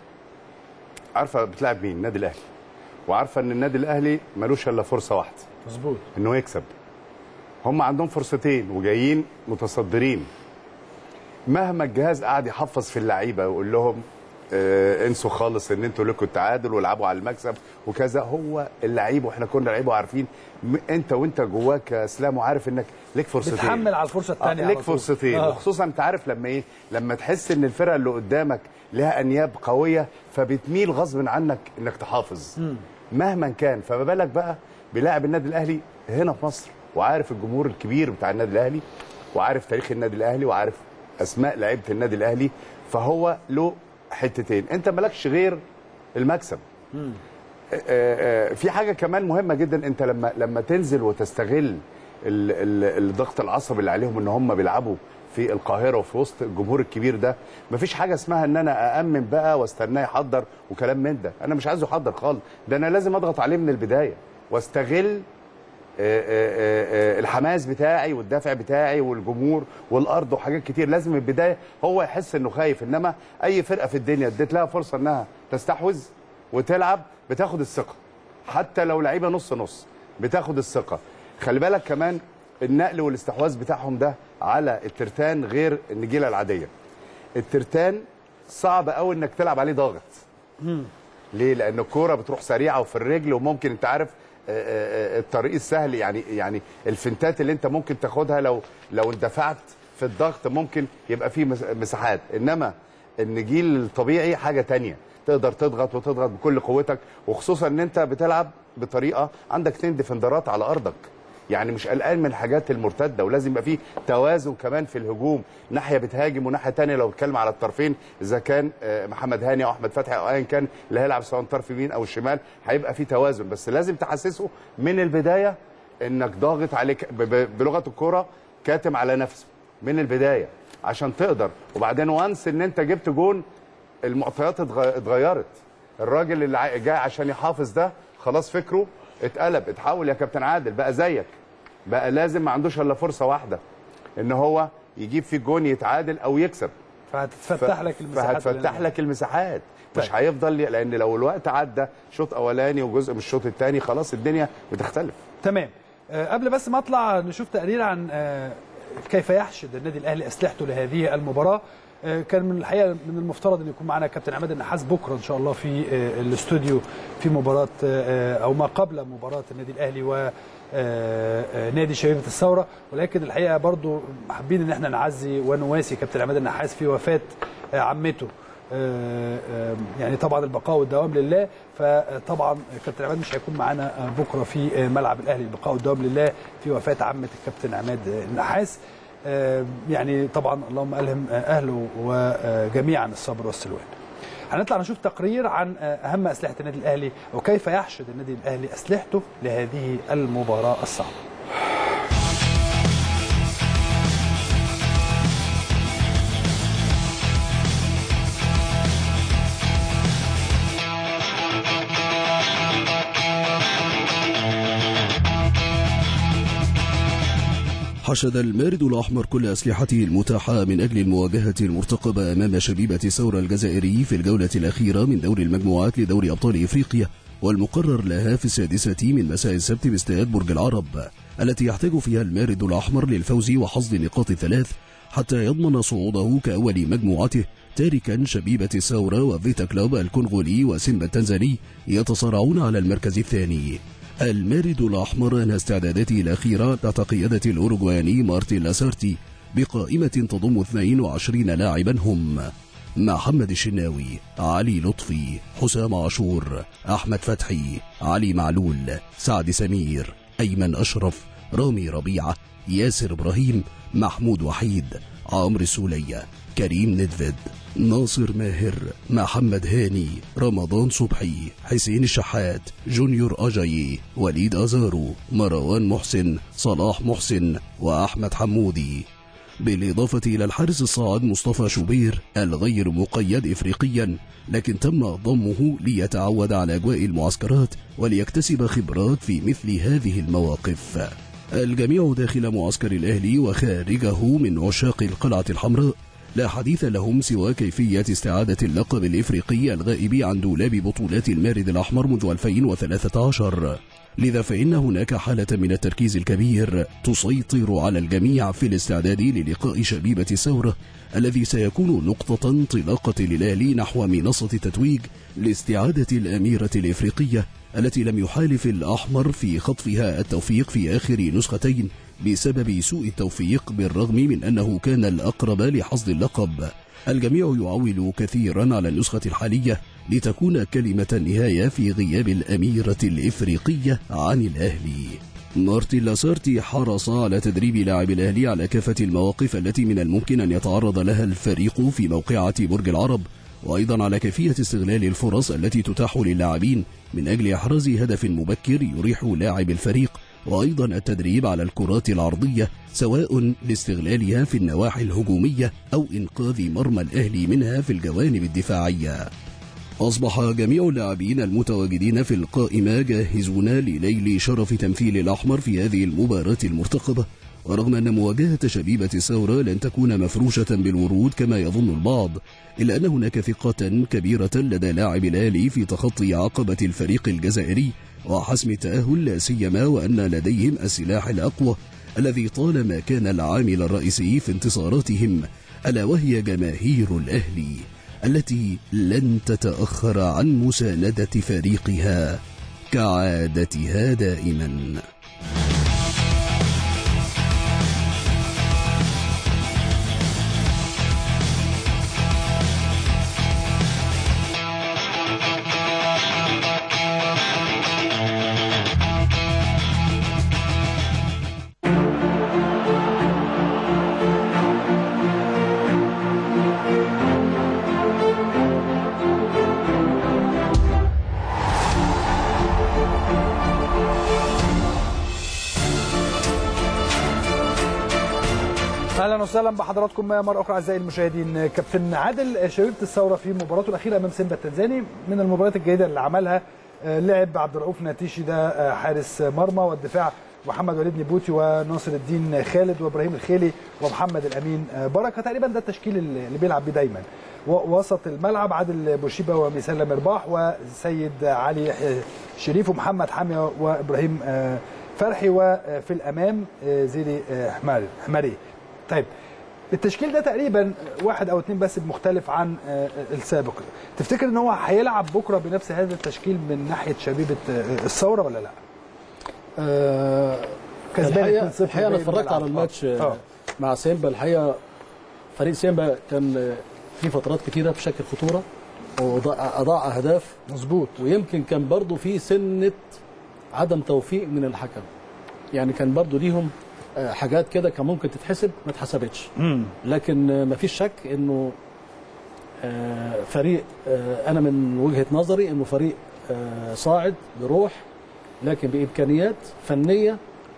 عارفه بتلعب مين، النادي الاهلي، وعارفه ان النادي الاهلي ملوش الا فرصه واحده مظبوط انه يكسب. هم عندهم فرصتين وجايين متصدرين. مهما الجهاز قاعد يحفظ في اللعيبه ويقول لهم انسوا خالص ان انتوا لكم التعادل والعبوا على المكسب وكذا، هو اللعيب واحنا كنا لعيبه وعارفين وانت جواك يا اسلام وعارف انك لك فرصتين، بتحمل على الفرصه الثانيه لك فرصتين. وخصوصا انت عارف لما ايه، لما تحس ان الفرقه اللي قدامك لها انياب قويه فبتميل غصب عنك انك تحافظ مهما كان. فما بالك بقى بلاعب النادي الاهلي هنا في مصر، وعارف الجمهور الكبير بتاع النادي الاهلي، وعارف تاريخ النادي الاهلي، وعارف اسماء لعيبه النادي الاهلي، فهو له حتتين، انت مالكش غير المكسب. في حاجه كمان مهمه جدا، انت لما تنزل وتستغل الضغط العصبي اللي عليهم ان هم بيلعبوا في القاهره وفي وسط الجمهور الكبير ده، مفيش حاجه اسمها ان انا اامن بقى واستناه يحضر وكلام من ده. انا مش عايزه يحضر خالص، ده انا لازم اضغط عليه من البدايه واستغل الحماس بتاعي والدافع بتاعي والجمهور والارض وحاجات كتير. لازم من البدايه هو يحس انه خايف. انما اي فرقه في الدنيا اديت لها فرصه انها تستحوذ وتلعب بتاخد الثقه، حتى لو لعيبه نص نص بتاخد الثقه. خلي بالك كمان النقل والاستحواذ بتاعهم ده على الترتان غير النجيله العاديه. الترتان صعب قوي انك تلعب عليه ضاغط. ليه؟ لان الكوره بتروح سريعه وفي الرجل، وممكن انت عارف الطريق السهل، يعني الفنتات اللي انت ممكن تاخدها لو اندفعت في الضغط ممكن يبقى فيه مساحات. انما النجيل الطبيعي حاجه تانية، تقدر تضغط وتضغط بكل قوتك، وخصوصا ان انت بتلعب بطريقه عندك 2 ديفندرات على ارضك، يعني مش قلقان من الحاجات المرتده. ولازم يبقى فيه توازن كمان في الهجوم، ناحيه بتهاجم وناحيه ثانيه لو بتكلم على الطرفين، اذا كان محمد هاني او احمد فتحي او ايا كان اللي هيلعب سواء طرف يمين او الشمال، هيبقى فيه توازن. بس لازم تحسسه من البدايه انك ضاغط عليك، بلغه الكوره كاتم على نفسه من البدايه عشان تقدر. وبعدين وانس ان انت جبت جون، المعطيات اتغيرت. الراجل اللي جاي عشان يحافظ ده خلاص فكره اتقلب، اتحول يا كابتن عادل، بقى زيك، بقى لازم ما عندوش الا فرصه واحده ان هو يجيب فيه جون يتعادل او يكسب. فهتفتح لك المساحات، فهتفتح لك المساحات. مش هيفضل، لان لو الوقت عدى شوط اولاني وجزء من الشوط الثاني خلاص الدنيا بتختلف. تمام. قبل بس ما اطلع نشوف تقرير عن كيف يحشد النادي الاهلي اسلحته لهذه المباراه. كان من الحقيقه من المفترض ان يكون معنا كابتن عماد النحاس بكره ان شاء الله في الاستوديو في مباراه او ما قبل مباراه النادي الاهلي ونادي شبيبه الثوره، ولكن الحقيقه برضو حابين ان احنا نعزي ونواسي كابتن عماد النحاس في وفاه عمته. يعني طبعا البقاء والدوام لله، فطبعا كابتن عماد مش هيكون معانا بكره في ملعب الاهلي. البقاء والدوام لله في وفاه عمه الكابتن عماد النحاس. يعني طبعا اللهم ألهم أهله وجميعا الصبر والسلوان. هنطلع نشوف تقرير عن أهم أسلحة النادي الأهلي وكيف يحشد النادي الأهلي أسلحته لهذه المباراة الصعبة. حشد المارد الأحمر كل أسلحته المتاحة من أجل المواجهة المرتقبة أمام شبيبة الثورة الجزائري في الجولة الأخيرة من دور المجموعات لدوري أبطال إفريقيا، والمقرر لها في 6 من مساء السبت باستاد برج العرب، التي يحتاج فيها المارد الأحمر للفوز وحصد النقاط 3 حتى يضمن صعوده كأول مجموعته، تاركا شبيبة الثورة وفيتا كلوب الكونغولي وسيمبا التنزاني يتصارعون على المركز الثاني. المارد الأحمر أنهى استعداداته الأخيرة تحت قيادة الأوروغواني مارتين لاسارتي بقائمة تضم 22 لاعبا هم محمد الشناوي، علي لطفي، حسام عاشور، أحمد فتحي، علي معلول، سعد سمير، أيمن أشرف، رامي ربيعة، ياسر إبراهيم، محمود وحيد، عمرو السولية، كريم ندفد، ناصر ماهر، محمد هاني، رمضان صبحي، حسين الشحات، جونيور أجاي، وليد أزارو، مروان محسن، صلاح محسن، وأحمد حمودي، بالإضافة إلى الحارس الصاعد مصطفى شوبير الغير مقيد إفريقيا، لكن تم ضمه ليتعود على أجواء المعسكرات وليكتسب خبرات في مثل هذه المواقف. الجميع داخل معسكر الأهلي وخارجه من عشاق القلعة الحمراء لا حديث لهم سوى كيفية استعادة اللقب الإفريقي الغائب عن دولاب بطولات المارد الأحمر منذ 2013. لذا فإن هناك حالة من التركيز الكبير تسيطر على الجميع في الاستعداد للقاء شبيبة الثورة الذي سيكون نقطة انطلاقة للأهلي نحو منصة التتويج لاستعادة الأميرة الإفريقية التي لم يحالف الأحمر في خطفها التوفيق في آخر نسختين بسبب سوء التوفيق، بالرغم من أنه كان الأقرب لحصد اللقب. الجميع يعول كثيرا على النسخة الحالية لتكون كلمة النهاية في غياب الأميرة الإفريقية عن الأهلي. مارتين لاسارتي حرص على تدريب لاعب الأهلي على كافة المواقف التي من الممكن أن يتعرض لها الفريق في موقعة برج العرب، وأيضا على كيفية استغلال الفرص التي تتاح للاعبين من أجل إحراز هدف مبكر يريح لاعب الفريق، وأيضا التدريب على الكرات العرضية سواء لاستغلالها في النواحي الهجومية أو إنقاذ مرمى الأهلي منها في الجوانب الدفاعية. أصبح جميع اللاعبين المتواجدين في القائمة جاهزون لليل شرف تمثيل الأحمر في هذه المباراة المرتقبة، ورغم أن مواجهة شبيبة الثورة لن تكون مفروشة بالورود كما يظن البعض، إلا أن هناك ثقة كبيرة لدى لاعب الأهلي في تخطي عقبة الفريق الجزائري وحسم التأهل، لا سيما وأن لديهم السلاح الأقوى الذي طالما كان العامل الرئيسي في انتصاراتهم، ألا وهي جماهير الأهلي التي لن تتأخر عن مساندة فريقها كعادتها دائما. اهلا وسهلا بحضراتكم مره اخرى اعزائي المشاهدين. كابتن عادل، شبيبه الثوره في مباراته الاخيره امام سيمبا التنزاني من المباريات الجيده اللي عملها، لعب عبد الرؤوف نتيشي ده حارس مرمى، والدفاع محمد وليد نبوتي وناصر الدين خالد وابراهيم الخيلي ومحمد الامين بركه. تقريبا ده التشكيل اللي بيلعب بيه دايما. وسط الملعب عادل بوشيبه وميسلة مرباح وسيد علي شريف ومحمد حاميه وابراهيم فرحي، وفي الامام زيري حماري. طيب التشكيل ده تقريبا واحد او اثنين بس مختلف عن السابق. تفتكر ان هو هيلعب بكره بنفس هذا التشكيل من ناحيه شبيبه الثوره ولا لا؟ كسبان 2-0. الحقيقه انا اتفرجت على الماتش مع سيمبا. الحقيقه فريق سيمبا كان في فترات كتيره بشكل خطوره واضاع اهداف مظبوط، ويمكن كان برضو في سنه عدم توفيق من الحكم، يعني كان برضو ليهم حاجات كده كان ممكن تتحسب ما اتحسبتش. لكن ما فيش شك انه فريق، انا من وجهه نظري انه فريق صاعد بروح، لكن بامكانيات فنيه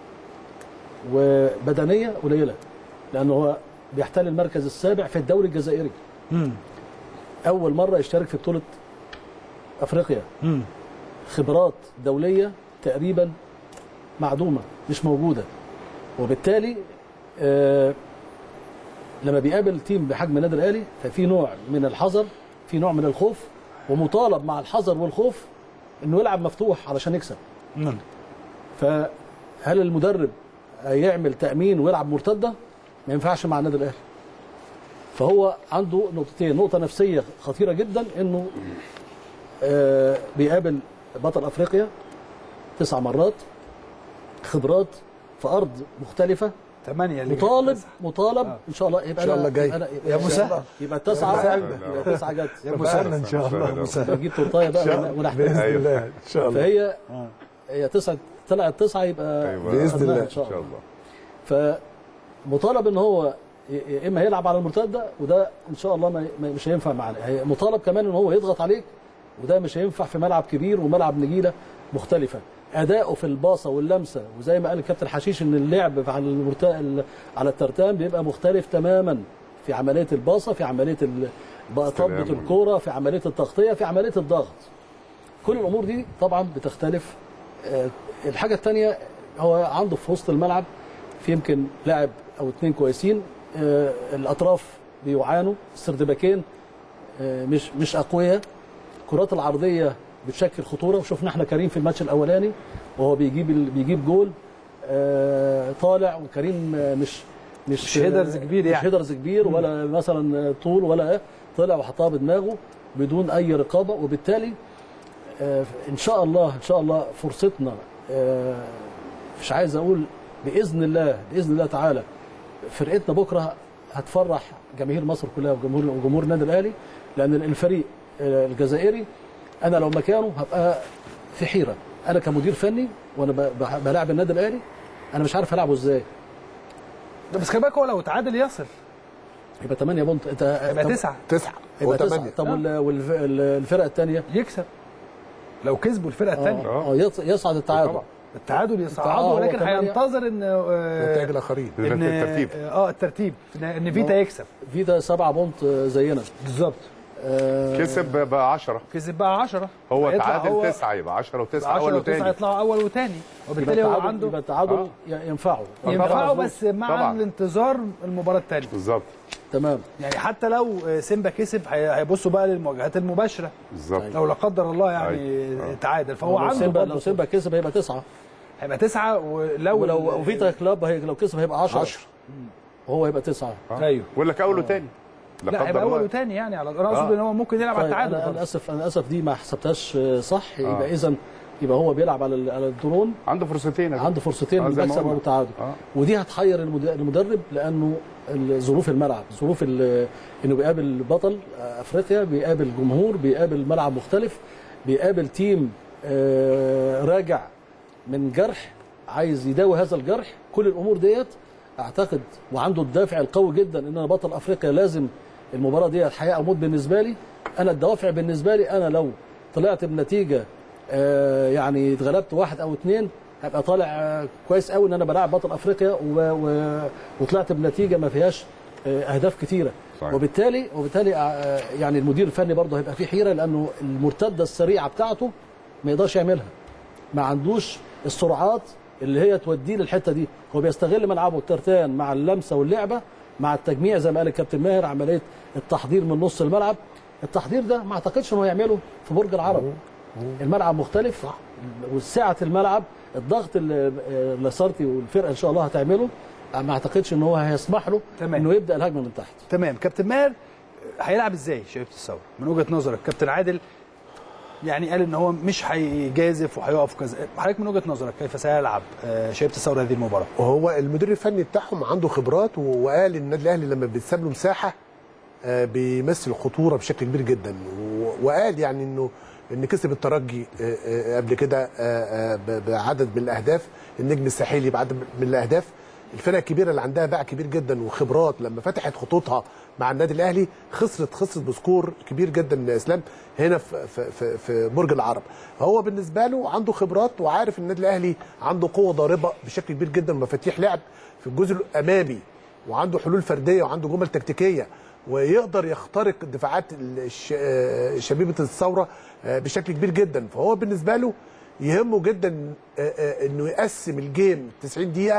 وبدنيه قليله، لانه هو بيحتل المركز السابع في الدوري الجزائري. اول مره يشترك في بطوله افريقيا. خبرات دوليه تقريبا معدومه، مش موجوده، وبالتالي لما بيقابل تيم بحجم النادي الاهلي ففي نوع من الحذر، في نوع من الخوف، ومطالب مع الحذر والخوف انه يلعب مفتوح علشان يكسب. فهل المدرب هيعمل تامين ويلعب مرتده؟ ما ينفعش مع النادي الاهلي. فهو عنده نقطتين، نقطه نفسيه خطيره جدا انه بيقابل بطل افريقيا 9 مرات، خبرات في ارض مختلفه، 8 مطالب ان شاء الله يبقى ان شاء الله جاي يا مسهل، يبقى 9 جت يا مسهل ان شاء الله مسهل، نجيب تورتايه بقى ونحتفل باذن الله ان شاء الله. فهي 9 طلعت 9 يبقى باذن الله ان شاء الله. فمطالب ان هو يا اما يلعب على المرتده، وده ان شاء الله مش هينفع معانا. مطالب كمان ان هو يضغط عليك، وده مش هينفع في ملعب كبير وملعب نجيله مختلفه. اداؤه في الباصه واللمسه، وزي ما قال الكابتن حشيش ان اللعب على الترتان بيبقى مختلف تماما في عمليه الباصه، في عمليه طبه الكوره، في عمليه التغطيه، في عمليه الضغط. كل الامور دي طبعا بتختلف. الحاجه الثانيه هو عنده في وسط الملعب في يمكن لاعب او 2 كويسين، الاطراف بيعانوا، السردباكين مش اقوياء، الكرات العرضيه بتشكل خطوره، وشفنا احنا كريم في الماتش الاولاني وهو بيجيب جول طالع، وكريم مش هيدرز كبير، يعني مش هيدرز كبير ولا مثلا طول ولا طلع وحطها بدماغه بدون اي رقابه. وبالتالي ان شاء الله فرصتنا، مش عايز اقول باذن الله تعالى فرقتنا بكره هتفرح جماهير مصر كلها وجمهور النادي الاهلي، لان الفريق الجزائري انا لو مكانه هبقى في حيره. انا كمدير فني وانا بلاعب النادي الاهلي انا مش عارف العبه ازاي. بس خلي بالك هو لو تعادل يصل يبقى 8 بونت، انت يبقى 9 يبقى 9. طب والفرقه الثانيه يكسب لو كسبوا الفرقه الثانيه يصعد التعادل. التعادل يصعدوا، ولكن هينتظر ان نتائج الاخرين الترتيب ان فيتا يكسب. فيتا 7 بونت زينا بالظبط. كسب بقى 10. كسب بقى 10. هو تعادل 9 يبقى 10 و9 اول وثاني. يطلعوا اول وثاني، وبالتالي هو عنده يبقى التعادل ينفعه بس مع طبعا الانتظار المباراه الثانيه. بالظبط. تمام. يعني حتى لو سيمبا كسب هيبصوا بقى للمواجهات المباشره. بالظبط. لو لا قدر الله يعني تعادل، فهو عنده لو سيمبا كسب هيبقى 9. هيبقى 9، ولو فيتا كلاب لو كسب هيبقى 10. وهو هيبقى 9. ايوه. بقول لك اول وثاني. لا هيبقى اول وثاني، يعني على انا اقصد ان هو ممكن يلعب على التعادل. انا اسف دي ما حسبتهاش صح. يبقى اذا يبقى هو بيلعب على الدرون، عنده فرصتين المكسب او التعادل. ودي هتحير المدرب، لانه ظروف الملعب، ظروف انه بيقابل بطل افريقيا، بيقابل جمهور، بيقابل ملعب مختلف، بيقابل تيم راجع من جرح عايز يداوي هذا الجرح. كل الامور ديت اعتقد وعنده الدافع القوي جدا ان انا بطل افريقيا، لازم المباراه دي حياه او موت بالنسبه لي. انا الدوافع بالنسبه لي، انا لو طلعت بنتيجه يعني اتغلبت 1 أو 2 هبقى طالع كويس قوي ان انا بلاعب بطل افريقيا وطلعت بنتيجه ما فيهاش اهداف كتيره. صحيح. وبالتالي يعني المدير الفني برضه هيبقى فيه حيره، لانه المرتده السريعه بتاعته ما يقدرش يعملها، ما عندوش السرعات اللي هي توديه للحته دي. هو بيستغل ملعبه الترتان مع اللمسه واللعبه مع التجميع، زي ما قال الكابتن ماهر، عمليه التحضير من نص الملعب. التحضير ده ما اعتقدش انه يعمله في برج العرب. الملعب مختلف، وسعه الملعب، الضغط اللي سارتي والفرقه ان شاء الله هتعمله، ما اعتقدش ان هو هيسمح له انه يبدا الهجمه من تحت. تمام. كابتن ماهر هيلعب ازاي شبيبه الثوره من وجهه نظرك؟ كابتن عادل يعني قال ان هو مش هيجازف وهيقف كذا، حضرتك من وجهه نظرك كيف سيلعب شبيبه الثوره هذه المباراه؟ وهو المدير الفني بتاعهم عنده خبرات، وقال ان النادي الاهلي لما بيتساب له مساحه بيمثل خطوره بشكل كبير جدا، وقال يعني ان كسب الترجي قبل كده بعدد من الاهداف، النجم الساحلي بعدد من الاهداف. الفرق الكبيره اللي عندها باع كبير جدا وخبرات، لما فتحت خطوطها مع النادي الاهلي خسرت بسكور كبير جدا اسلام هنا في برج العرب. هو بالنسبه له عنده خبرات، وعارف ان النادي الاهلي عنده قوه ضاربه بشكل كبير جدا ومفاتيح لعب في الجزء الامامي، وعنده حلول فرديه وعنده جمل تكتيكيه، ويقدر يخترق دفاعات شبيبه الثوره بشكل كبير جدا. فهو بالنسبه له يهمه جدا انه يقسم الجيم 90 دقيقه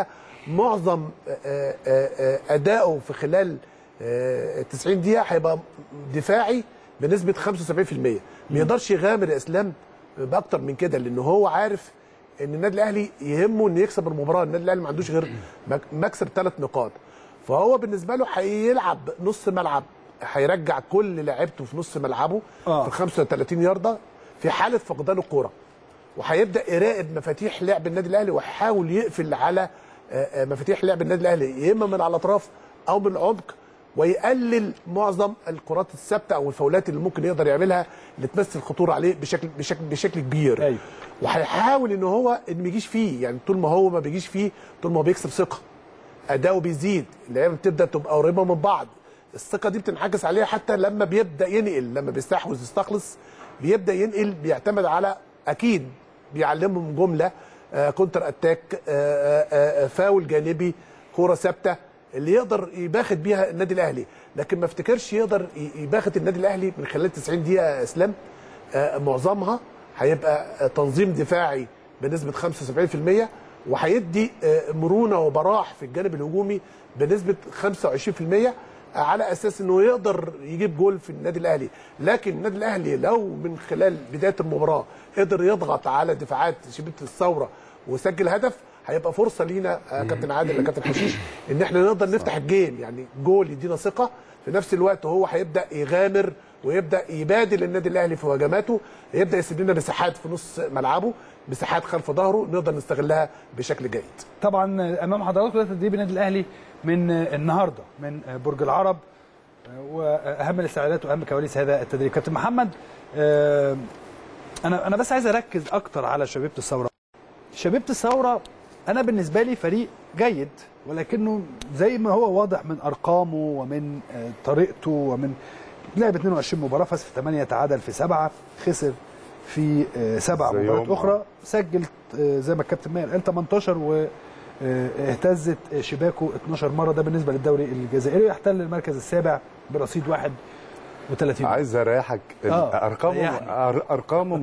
معظم اداؤه في خلال 90 دقيقه هيبقى دفاعي بنسبه 75%. ما يقدرش يغامر يا اسلام باكتر من كده، لان هو عارف ان النادي الاهلي يهمه انه يكسب المباراه. النادي الاهلي ما عندوش غير مكسب 3 نقاط، فهو بالنسبه له هيلعب نص ملعب، هيرجع كل لعيبته في نص ملعبه في 35 يارده في حاله فقدان الكوره، وهيبدا يراقب مفاتيح لعب النادي الاهلي ويحاول يقفل على مفاتيح لعب النادي الاهلي يا اما من على الاطراف او من العمق، ويقلل معظم الكرات الثابته او الفاولات اللي ممكن يقدر يعملها اللي تمثل خطوره عليه بشكل كبير. أيوه. وهيحاول ان هو ما يجيش فيه، يعني طول ما هو ما بيجيش فيه، طول ما هو بيكسب ثقه اداؤه بيزيد، اللعيبه بتبدا تبقى قريبه من بعض، الثقه دي بتنعكس عليها حتى لما بيبدا ينقل، لما بيستحوذ يستخلص بيبدا ينقل، بيعتمد على اكيد بيعلمهم جمله كونتر اتاك، فاول جانبي، كوره ثابته اللي يقدر يباخت بيها النادي الاهلي. لكن ما افتكرش يقدر يباخت النادي الاهلي من خلال 90 دقيقه يا اسلام. معظمها هيبقى تنظيم دفاعي بنسبه 75%، وهيدي مرونه وبراح في الجانب الهجومي بنسبه 25%، على اساس انه يقدر يجيب جول في النادي الاهلي. لكن النادي الاهلي لو من خلال بدايه المباراه قدر يضغط على دفاعات شبيبه الثوره وسجل هدف، هيبقى فرصه لينا كابتن عادل يا كابتن حشيش ان احنا نقدر نفتح الجيم، يعني جول يدينا ثقه. في نفس الوقت هو هيبدا يغامر ويبدا يبادل النادي الاهلي في هجماته، يبدا يسيب لنا مساحات في نص ملعبه، مساحات خلف ظهره نقدر نستغلها بشكل جيد. طبعا امام حضراتكم ده تدريب النادي الاهلي من النهارده من برج العرب، واهم الاستعدادات واهم كواليس هذا التدريب. كابتن محمد، انا بس عايز اركز اكتر على شبيبه الثوره. شبيبه الثوره انا بالنسبه لي فريق جيد، ولكنه زي ما هو واضح من ارقامه ومن طريقته ومن لعب 22 مباراه، فاز في 8، تعادل في 7، خسر في 7 مباريات اخرى، سجل زي ما الكابتن ماهر قال 18 واهتزت شباكه 12 مره. ده بالنسبه للدوري الجزائري، يحتل المركز السابع برصيد 31. عايز اريحك، ارقامه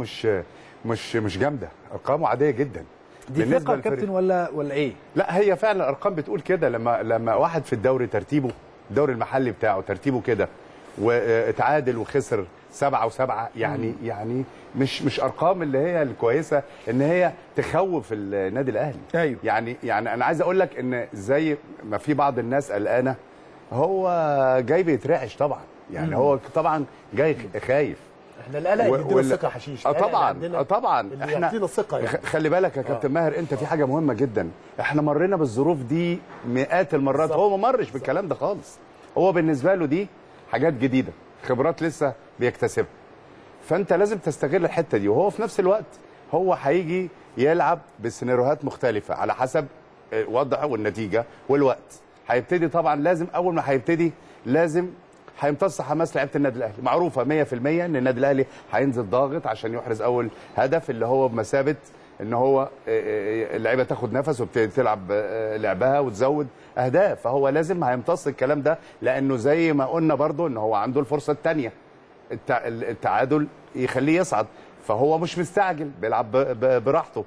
مش جامده، ارقامه عاديه جدا. دي ثقه كابتن ولا ايه؟ لا، هي فعلا الارقام بتقول كده. لما واحد في الدوري ترتيبه، الدوري المحلي بتاعه ترتيبه كده، واتعادل وخسر 7 و7، يعني مش ارقام اللي هي الكويسه ان هي تخوف النادي الاهلي. ايوه. يعني انا عايز اقول لك ان زي ما في بعض الناس قلقانه، هو جاي بيترعش طبعا، يعني هو طبعا جاي خايف. احنا القلق يدينا الثقه حشيش. طبعا احنا يدينا الثقه يعني. خلي بالك يا كابتن ماهر، انت في حاجه مهمه جدا، احنا مرينا بالظروف دي مئات المرات، هو ما مرش بالكلام ده خالص. هو بالنسبه له دي حاجات جديده، خبرات لسه بيكتسبها، فانت لازم تستغل الحته دي. وهو في نفس الوقت هو هيجي يلعب بسيناريوهات مختلفه على حسب وضعه والنتيجه والوقت. هيبتدي طبعا، لازم اول ما هيبتدي لازم هيمتص حماس لعيبه النادي الاهلي، معروفه 100% ان النادي الاهلي هينزل ضاغط عشان يحرز اول هدف، اللي هو بمثابه ان هو اللعيبه تاخد نفس وبتبتدي تلعب لعبها وتزود اهداف. فهو لازم هيمتص الكلام ده، لانه زي ما قلنا برضو ان هو عنده الفرصه الثانيه، التعادل يخليه يصعد، فهو مش مستعجل، بيلعب براحته.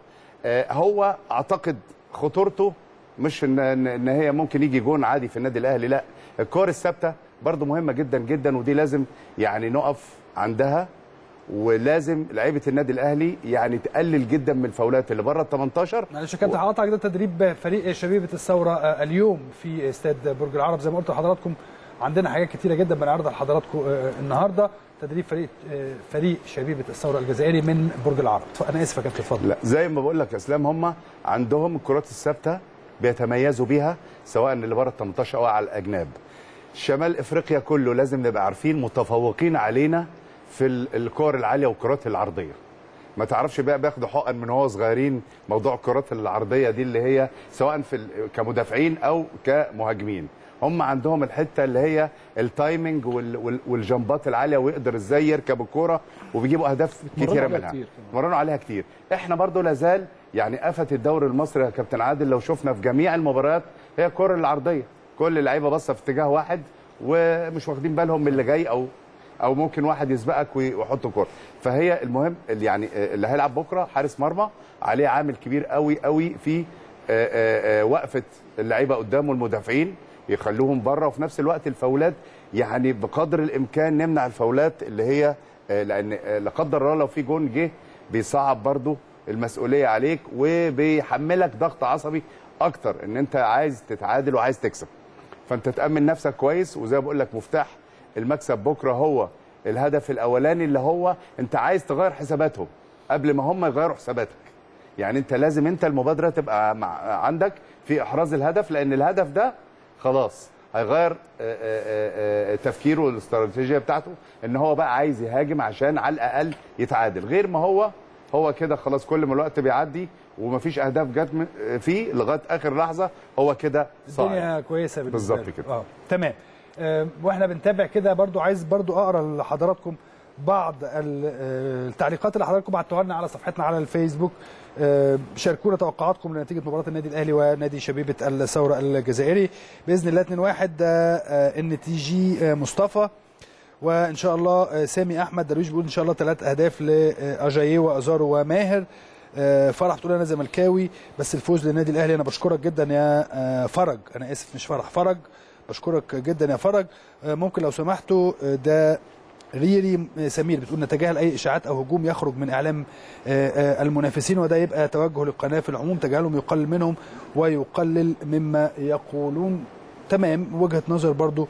هو اعتقد خطورته مش ان هي ممكن يجي جون عادي في النادي الاهلي، لا، الكور الثابته برضو مهمه جدا جدا، ودي لازم يعني نقف عندها، ولازم لعيبه النادي الاهلي يعني تقلل جدا من الفاولات اللي بره ال 18. معلش كابتن هقطعك، ده تدريب فريق شبيبه الثوره اليوم في استاد برج العرب. زي ما قلت لحضراتكم عندنا حاجات كتيره جدا بنعرضها لحضراتكم النهارده. تدريب فريق شبيبه الثوره الجزائري من برج العرب. انا اسف يا كابتن، اتفضل. لا، زي ما بقول لك يا اسلام، هم عندهم الكرات الثابته بيتميزوا بيها، سواء اللي بره ال 18 او على الاجناب. شمال افريقيا كله لازم نبقى عارفين متفوقين علينا في الكور العاليه والكرات العرضيه. ما تعرفش بقى بياخدوا حقن من هو صغيرين موضوع الكرات العرضيه دي، اللي هي سواء في كمدافعين او كمهاجمين. هم عندهم الحته اللي هي التايمنج والجمبات العاليه، ويقدر ازاي يركب الكوره، وبيجيبوا اهداف كتيره منها. مرنوا عليها كتير. احنا برضو لازال يعني آفة الدوري المصري يا كابتن عادل، لو شفنا في جميع المباريات هي الكره العرضيه، كل اللعيبه باصه في اتجاه واحد ومش واخدين بالهم من اللي جاي، او ممكن واحد يسبقك ويحط كوره. فهي المهم يعني اللي هيلعب بكره حارس مرمى عليه عامل كبير قوي قوي في وقفه اللعيبه قدامه المدافعين يخلوهم بره، وفي نفس الوقت الفاولات يعني بقدر الامكان نمنع الفاولات اللي هي لان لا قدر الله لو في جون جه بيصعب برضو المسؤوليه عليك وبيحملك ضغط عصبي اكتر ان انت عايز تتعادل وعايز تكسب. فانت تامن نفسك كويس، وزي ما بقول لك مفتاح المكسب بكره هو الهدف الاولاني اللي هو انت عايز تغير حساباتهم قبل ما هم يغيروا حساباتك. يعني انت لازم انت المبادره تبقى عندك في احراز الهدف، لان الهدف ده خلاص هيغير تفكيره والاستراتيجيه بتاعته ان هو بقى عايز يهاجم عشان على الاقل يتعادل، غير ما هو كده خلاص كل ما الوقت بيعدي ومفيش اهداف جت فيه لغايه اخر لحظه هو كده صاعد. الدنيا كويسه بالظبط كده. تمام. واحنا بنتابع كده برضو عايز برضو اقرا لحضراتكم بعض التعليقات اللي حضراتكم بعتوها لنا على صفحتنا على الفيسبوك. شاركونا توقعاتكم لنتيجه مباراه النادي الاهلي ونادي شبيبه الثوره الجزائري. باذن الله 2-1 ده NTG مصطفى، وان شاء الله سامي احمد درويش بيقول ان شاء الله 3 اهداف لاجاييه وازارو وماهر. فرح بتقول انا زملكاوي بس الفوز للنادي الاهلي. انا بشكرك جدا يا فرج، انا اسف مش فرح، فرج، بشكرك جدا يا فرج. ممكن لو سمحتوا ده ريري سمير بتقول نتجاهل اي اشاعات او هجوم يخرج من اعلام المنافسين، وده يبقى توجه للقناه في العموم، تجاهلهم يقلل منهم ويقلل مما يقولون. تمام، وجهه نظر برضو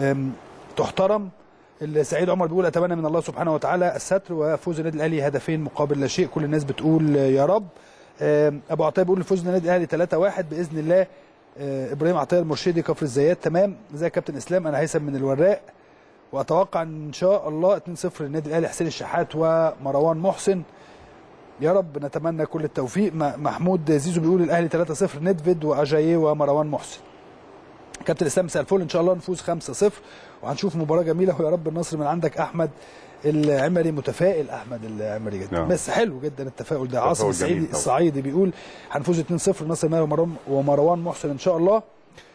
تحترم. السعيد عمر بيقول اتمنى من الله سبحانه وتعالى الستر وفوز النادي الاهلي هدفين مقابل لا شيء. كل الناس بتقول يا رب. ابو عطيه بيقول فوز النادي الاهلي 3-1 باذن الله. ابراهيم عطيه المرشدي كفر الزيات تمام. زي كابتن اسلام انا هيثم من الوراق، واتوقع ان شاء الله 2-0 للنادي الاهلي، حسين الشحات ومروان محسن. يا رب نتمنى كل التوفيق. محمود زيزو بيقول الاهلي 3-0 ندفد واجاييه ومروان محسن. كابتن اسلام مساء الفل، ان شاء الله نفوز 5-0 وهنشوف مباراه جميله ويا رب النصر من عندك. احمد العمري متفائل، احمد العمري جدا بس حلو جدا التفاؤل ده. عاصم الصعيدي بيقول هنفوز 2-0 نصر ماهر ومروان محسن ان شاء الله.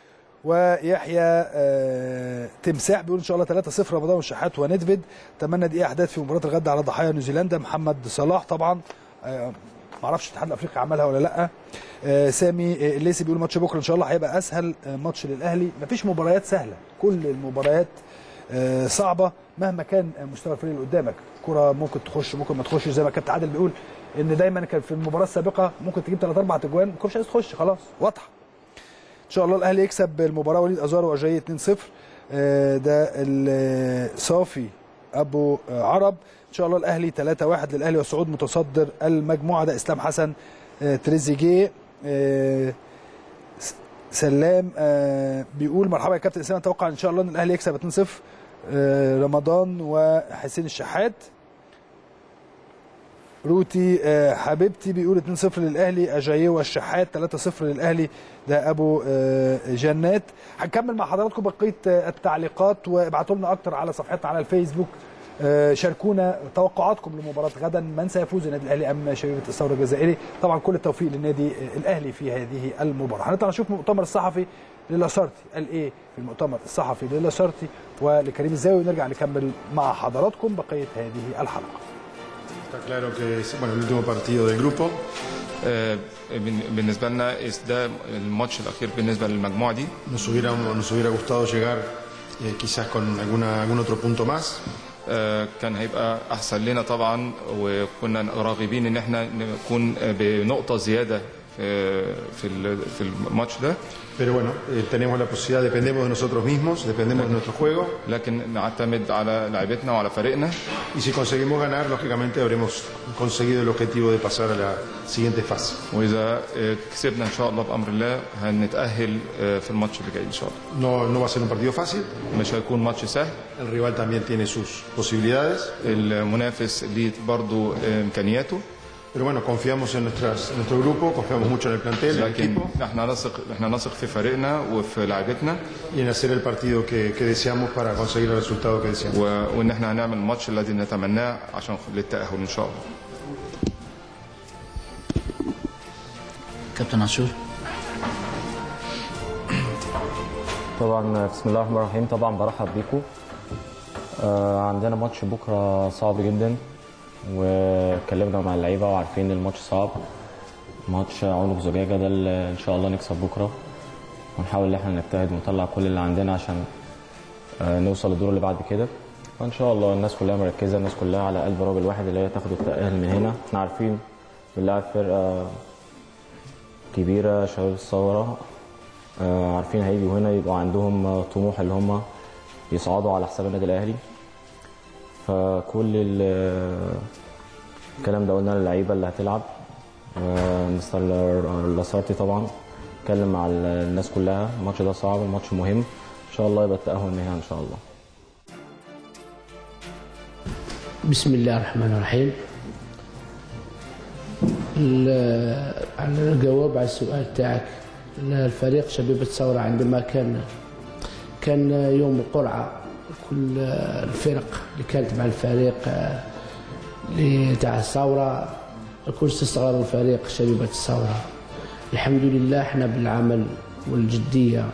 ويحيى تمساح بيقول ان شاء الله 3-0 رمضان والشحات وندفد. اتمنى دقيقه احداث في مباراه الغد على ضحايا نيوزيلندا. محمد صلاح طبعا ما اعرفش الاتحاد الافريقي عملها ولا لا. سامي الليسي بيقول ماتش بكره ان شاء الله هيبقى اسهل ماتش للاهلي. مفيش مباريات سهله، كل المباريات صعبه مهما كان مستوى الفريق اللي قدامك. الكره ممكن تخش ممكن ما تخش، زي ما كابتن عادل بيقول ان دايما كان في المباراه السابقه ممكن تجيب 3-4 اجوان ما كنتش عايز تخش، خلاص واضحه. ان شاء الله الاهلي يكسب المباراه. وليد ازارو واجاييه 2-0 ده الصافي ابو عرب. ان شاء الله الاهلي 3-1 للاهلي والصعود متصدر المجموعه. ده اسلام حسن تريزيجيه سلام بيقول مرحبا يا كابتن اسلام، اتوقع ان شاء الله ان الاهلي يكسب 2-0 رمضان وحسين الشحات. روتي حبيبتي بيقول 2-0 للاهلي اجاييه والشحات. 3-0 للاهلي ده ابو جنات. هنكمل مع حضراتكم بقيه التعليقات وابعتوا لنا اكتر على صفحتنا على الفيسبوك. شاركونا توقعاتكم لمباراه غدا، من سيفوز النادي الاهلي ام شبيبه الثوره الجزائري. طبعا كل التوفيق للنادي الاهلي في هذه المباراه. هنطلع نشوف المؤتمر الصحفي للاسارتي قال ايه في المؤتمر الصحفي للاسارتي ولكريم الزاوي، ونرجع نكمل مع حضراتكم بقيه هذه الحلقه. Está claro que es bueno, el último partido del grupo. بالنسبه لنا ده الماتش الاخير بالنسبه للمجموعه دي. Nos hubiera gustado llegar quizás con algún otro punto más. كان هيبقى احسن لنا طبعا، وكنا راغبين ان احنا نكون بنقطه زياده في الماتش ده. Pero bueno, tenemos la posibilidad, dependemos de nosotros mismos, dependemos de nuestro juego. لكن نعتمد على لاعبتنا وعلى فريقنا. Y si conseguimos ganar, lógicamente habremos conseguido el objetivo de pasar a la siguiente fase. وإذا كسبنا إن شاء الله بأمر الله هنتأهل في الماتش اللي جاي إن شاء الله. No va a ser un partido fácil. مش هيكون ماتش سهل. El rival también tiene sus posibilidades. المنافس ليه برضه إمكانياته. Pero bueno, confiamos en nuestro grupo, confiamos mucho en el plantel, en el equipo. احنا نثق في فريقنا وفي لاعبتنا. Y en hacer el partido que deseamos para conseguir el resultado que deseamos. وان احنا هنعمل الماتش الذي نتمناه عشان للتأهل ان شاء الله. كابتن عاشور. طبعا بسم الله الرحمن الرحيم. طبعا برحب بيكم. عندنا ماتش بكره صعب جدا، واتكلمنا مع اللعيبه وعارفين الماتش صعب. ماتش علق زجاجه ده اللي ان شاء الله نكسب بكره، ونحاول ان احنا نجتهد ونطلع كل اللي عندنا عشان نوصل للدور اللي بعد كده. فان شاء الله الناس كلها مركزه، الناس كلها على قلب راجل واحد اللي هي تاخد التاهل من هنا. احنا عارفين بنلعب فرقه كبيره شباب الثوره، عارفين هيجوا هنا يبقى عندهم طموح اللي هم يصعدوا على حساب النادي الاهلي. فكل الكلام ده قلنا للعيبه اللي هتلعب. مستر لاسارتي طبعا اتكلم مع الناس كلها، الماتش ده صعب، الماتش مهم، ان شاء الله يبقى التاهل من هنا ان شاء الله. بسم الله الرحمن الرحيم. الجواب على السؤال تاعك، الفريق شبيبة الثورة عندما كان يوم القرعة كل الفرق اللي كانت مع الفريق تاع الثورة الكل استصغروا الفريق شبيبة الثورة. الحمد لله احنا بالعمل والجدية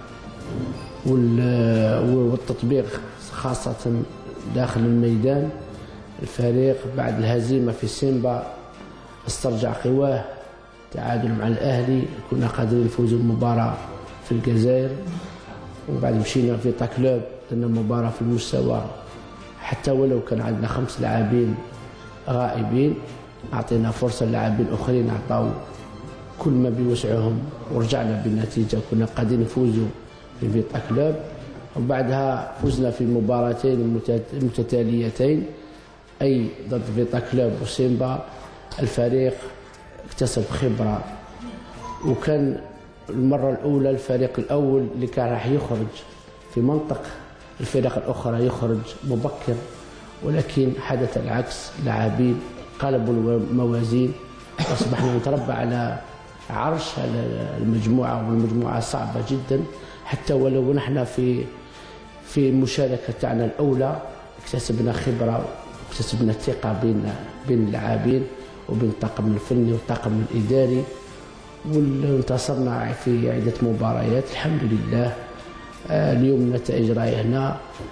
والتطبيق خاصة داخل الميدان، الفريق بعد الهزيمة في سيمبا استرجع قواه، تعادل مع الأهلي، كنا قادرين نفوزوا المباراة في الجزائر، وبعد مشينا في تاكلوب درنا مباراة في المستوى، حتى ولو كان عندنا 5 لاعبين غائبين أعطينا فرصة للاعبين آخرين أعطاو كل ما بوسعهم ورجعنا بالنتيجة، كنا قادرين نفوزوا في فيتا كلوب. وبعدها فزنا في مباراتين متتاليتين، أي ضد فيتا كلوب وسيمبا. الفريق اكتسب خبرة، وكان المرة الأولى الفريق الأول اللي كان راح يخرج في منطق الفرق الأخرى يخرج مبكر، ولكن حدث العكس، لاعبين قلبوا الموازين، أصبحنا نتربع على عرش على المجموعة، والمجموعة صعبة جدا. حتى ولو نحن في المشاركة تاعنا الأولى اكتسبنا خبرة واكتسبنا ثقة بين اللاعبين وبين الطاقم الفني والطاقم الإداري، وانتصرنا في عدة مباريات الحمد لله. اليوم النتائج رايحنا،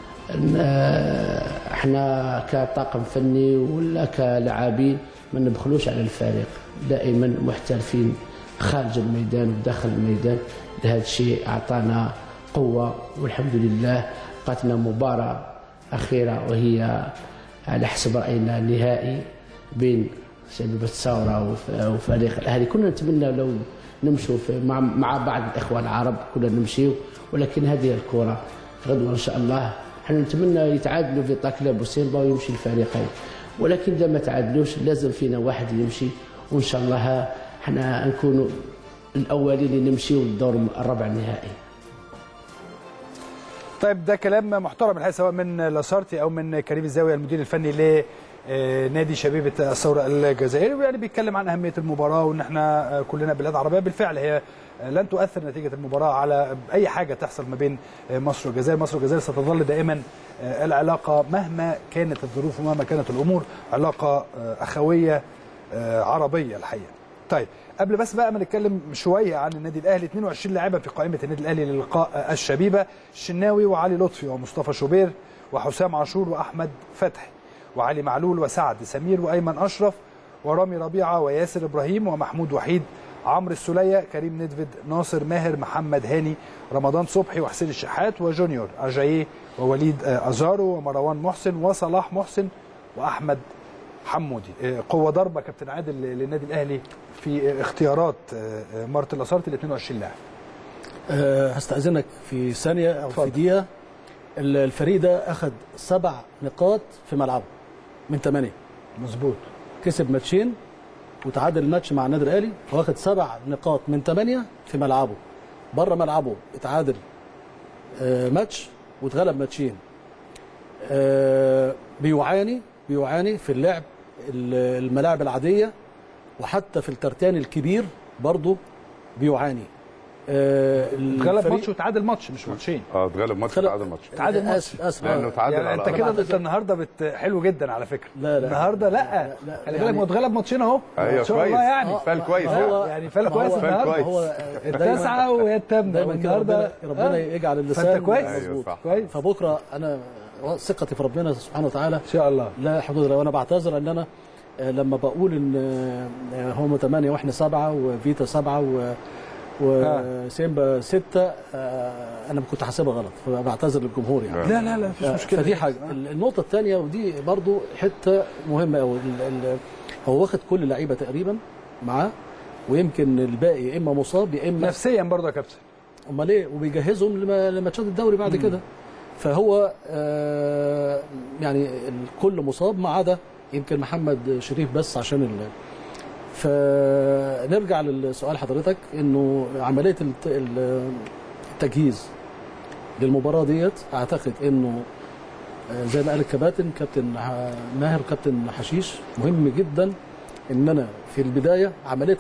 احنا كطاقم فني ولا كلاعبين ما نبخلوش على الفريق، دائما محترفين خارج الميدان وداخل الميدان. لهذا الشيء اعطانا قوه، والحمد لله بقاتنا مباراه اخيره وهي على حسب راينا نهائي بين شبيبة الثورة وفريق الاهلي. كنا نتمنى لو نمشوا مع بعض الاخوان العرب، كنا نمشيو، ولكن هذه الكره غدوه ان شاء الله. احنا نتمنى يتعادلوا في تاكلوب وسيمبا ويمشي الفريقين، ولكن اذا ما تعادلوش لازم فينا واحد يمشي، وان شاء الله احنا نكونوا الاولين اللي نمشيوا للدور الربع النهائي. طيب ده كلام محترم الحقيقه، سواء من لاسارتي او من كريم الزاويه المدير الفني لنادي شبيبة الثورة الجزائري، ويعني بيتكلم عن اهميه المباراه وان احنا كلنا بلاد عربيه. بالفعل هي لن تؤثر نتيجه المباراه على اي حاجه تحصل ما بين مصر والجزائر. مصر والجزائر ستظل دائما العلاقه مهما كانت الظروف ومهما كانت الامور علاقه اخويه عربيه الحقيقه. طيب قبل بس بقى ما نتكلم شويه عن النادي الاهلي، 22 لاعبا في قائمه النادي الاهلي للقاء الشبيبه: الشناوي وعلي لطفي ومصطفى شوبير وحسام عاشور واحمد فتحي وعلي معلول وسعد سمير وايمن اشرف ورامي ربيعه وياسر ابراهيم ومحمود وحيد، عمرو السوليه، كريم ندفد، ناصر ماهر، محمد هاني، رمضان صبحي وحسين الشحات وجونيور اجاييه ووليد ازارو ومروان محسن وصلاح محسن واحمد حمودي. قوه ضربه كابتن عادل للنادي الاهلي في اختيارات مارتن لاسارتي ل 22 لاعب. هستأذنك في ثانيه او في دقيقه. الفريق ده اخذ 7 نقاط في ملعبه من 8. مظبوط. كسب ماتشين وتعادل الماتش مع النادي الاهلي، واخد 7 نقاط من 8 في ملعبه. بره ملعبه اتعادل ماتش واتغلب ماتشين. بيعاني في اللعب الملاعب العاديه، وحتى في الترتان الكبير برضه بيعاني. اتغلب ماتش وتعادل ماتش، مش ماتشين. اتغلب ماتش وتعادل ماتش. تعادل ماتش. لانه تعادل يعني انت كده النهارده حلو جدا على فكره. لا النهارده لا خلي بالك، اتغلب ماتشين اهو. ايوه كويس يعني فال كويس يعني فال كويس النهارده. هو التاسعه وهي الثامنه النهارده. ربنا يجعل اللسان كويس. كويس. فبكره انا ثقتي في ربنا سبحانه وتعالى ان شاء الله لا حدود له. وانا بعتذر ان انا لما بقول ان هم 8 واحنا 7 وفيتا 7 وسيمبا 6، انا كنت حاسبها غلط فبعتذر للجمهور يعني. لا مفيش مشكله. فدي حاجه. النقطه الثانيه ودي برضو حته مهمه قوي، هو واخد كل اللعيبه تقريبا معاه، ويمكن الباقي يا اما مصاب يا اما نفسيا برضه يا كابتن. امال ايه، وبيجهزهم لماتشات الدوري بعد كده. فهو يعني الكل مصاب ما عدا يمكن محمد شريف بس عشان فنرجع للسؤال حضرتك، انه عمليه التجهيز للمباراه ديت اعتقد انه زي ما قال الكباتن كابتن ماهر كابتن حشيش، مهم جدا ان انا في البدايه عمليه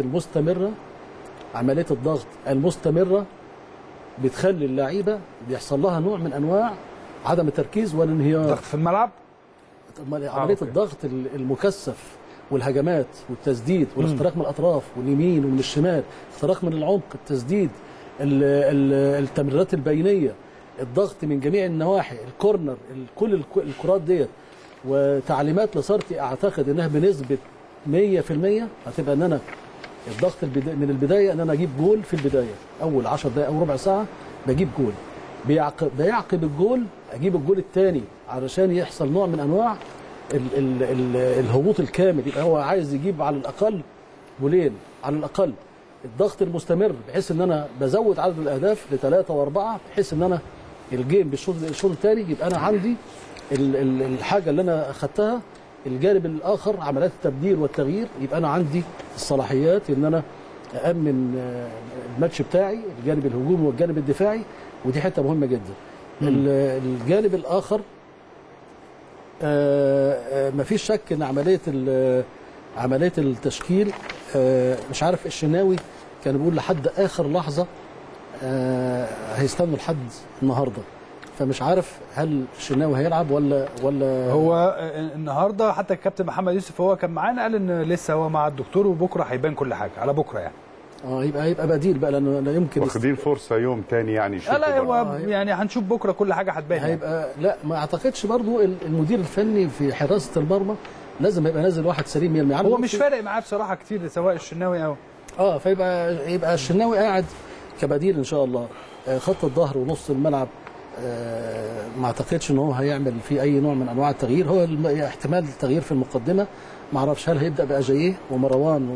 الضغط المستمره بتخلي اللعيبه بيحصل لها نوع من انواع عدم التركيز والانهيار. ضغط في الملعب، عمليه الضغط المكثف والهجمات والتسديد والاختراق من الاطراف واليمين ومن الشمال، اختراق من العمق، التسديد، التمريرات البينيه، الضغط من جميع النواحي، الكورنر، كل الكرات ديت، وتعليمات لصارتي اعتقد انها بنسبه 100% هتبقى ان انا الضغط من البدايه ان انا اجيب جول في البدايه، اول 10 دقائق او ربع ساعه بجيب جول، بيعقب الجول اجيب الجول الثاني علشان يحصل نوع من انواع الهبوط الكامل. يبقى هو عايز يجيب على الاقل جولين على الاقل. الضغط المستمر بحيث ان انا بزود عدد الاهداف ل3 و4 بحيث ان انا الجيم بالشوط الثاني يبقى انا عندي الحاجه اللي انا اخذتها. الجانب الاخر عمليات التبديل والتغيير، يبقى انا عندي الصلاحيات ان انا أأمن الماتش بتاعي، الجانب الهجومي والجانب الدفاعي، ودي حته مهمه جدا. الجانب الاخر مفيش شك ان عمليه التشكيل، مش عارف الشناوي كان بيقول لحد اخر لحظه هيستنوا لحد النهارده، فمش عارف هل الشناوي هيلعب ولا هو النهارده. حتى الكابتن محمد يوسف هو كان معانا قال ان لسه هو مع الدكتور وبكره هيبان كل حاجه على بكره يعني. يبقى بديل بقى، لانه لا يمكن واخدين فرصه يوم تاني يعني. لا هو يعني هنشوف بكره كل حاجه هتبان. هيبقى لا ما اعتقدش برضو المدير الفني في حراسه المرمى لازم يبقى نازل واحد سليم 100%. هو مش فارق معاه بصراحه كتير سواء الشناوي او فيبقى الشناوي قاعد كبديل ان شاء الله. خط الظهر ونص الملعب ما اعتقدش ان هو هيعمل فيه اي نوع من انواع التغيير. هو احتمال التغيير في المقدمه، ما اعرفش هل هيبدا باجاييه ومروان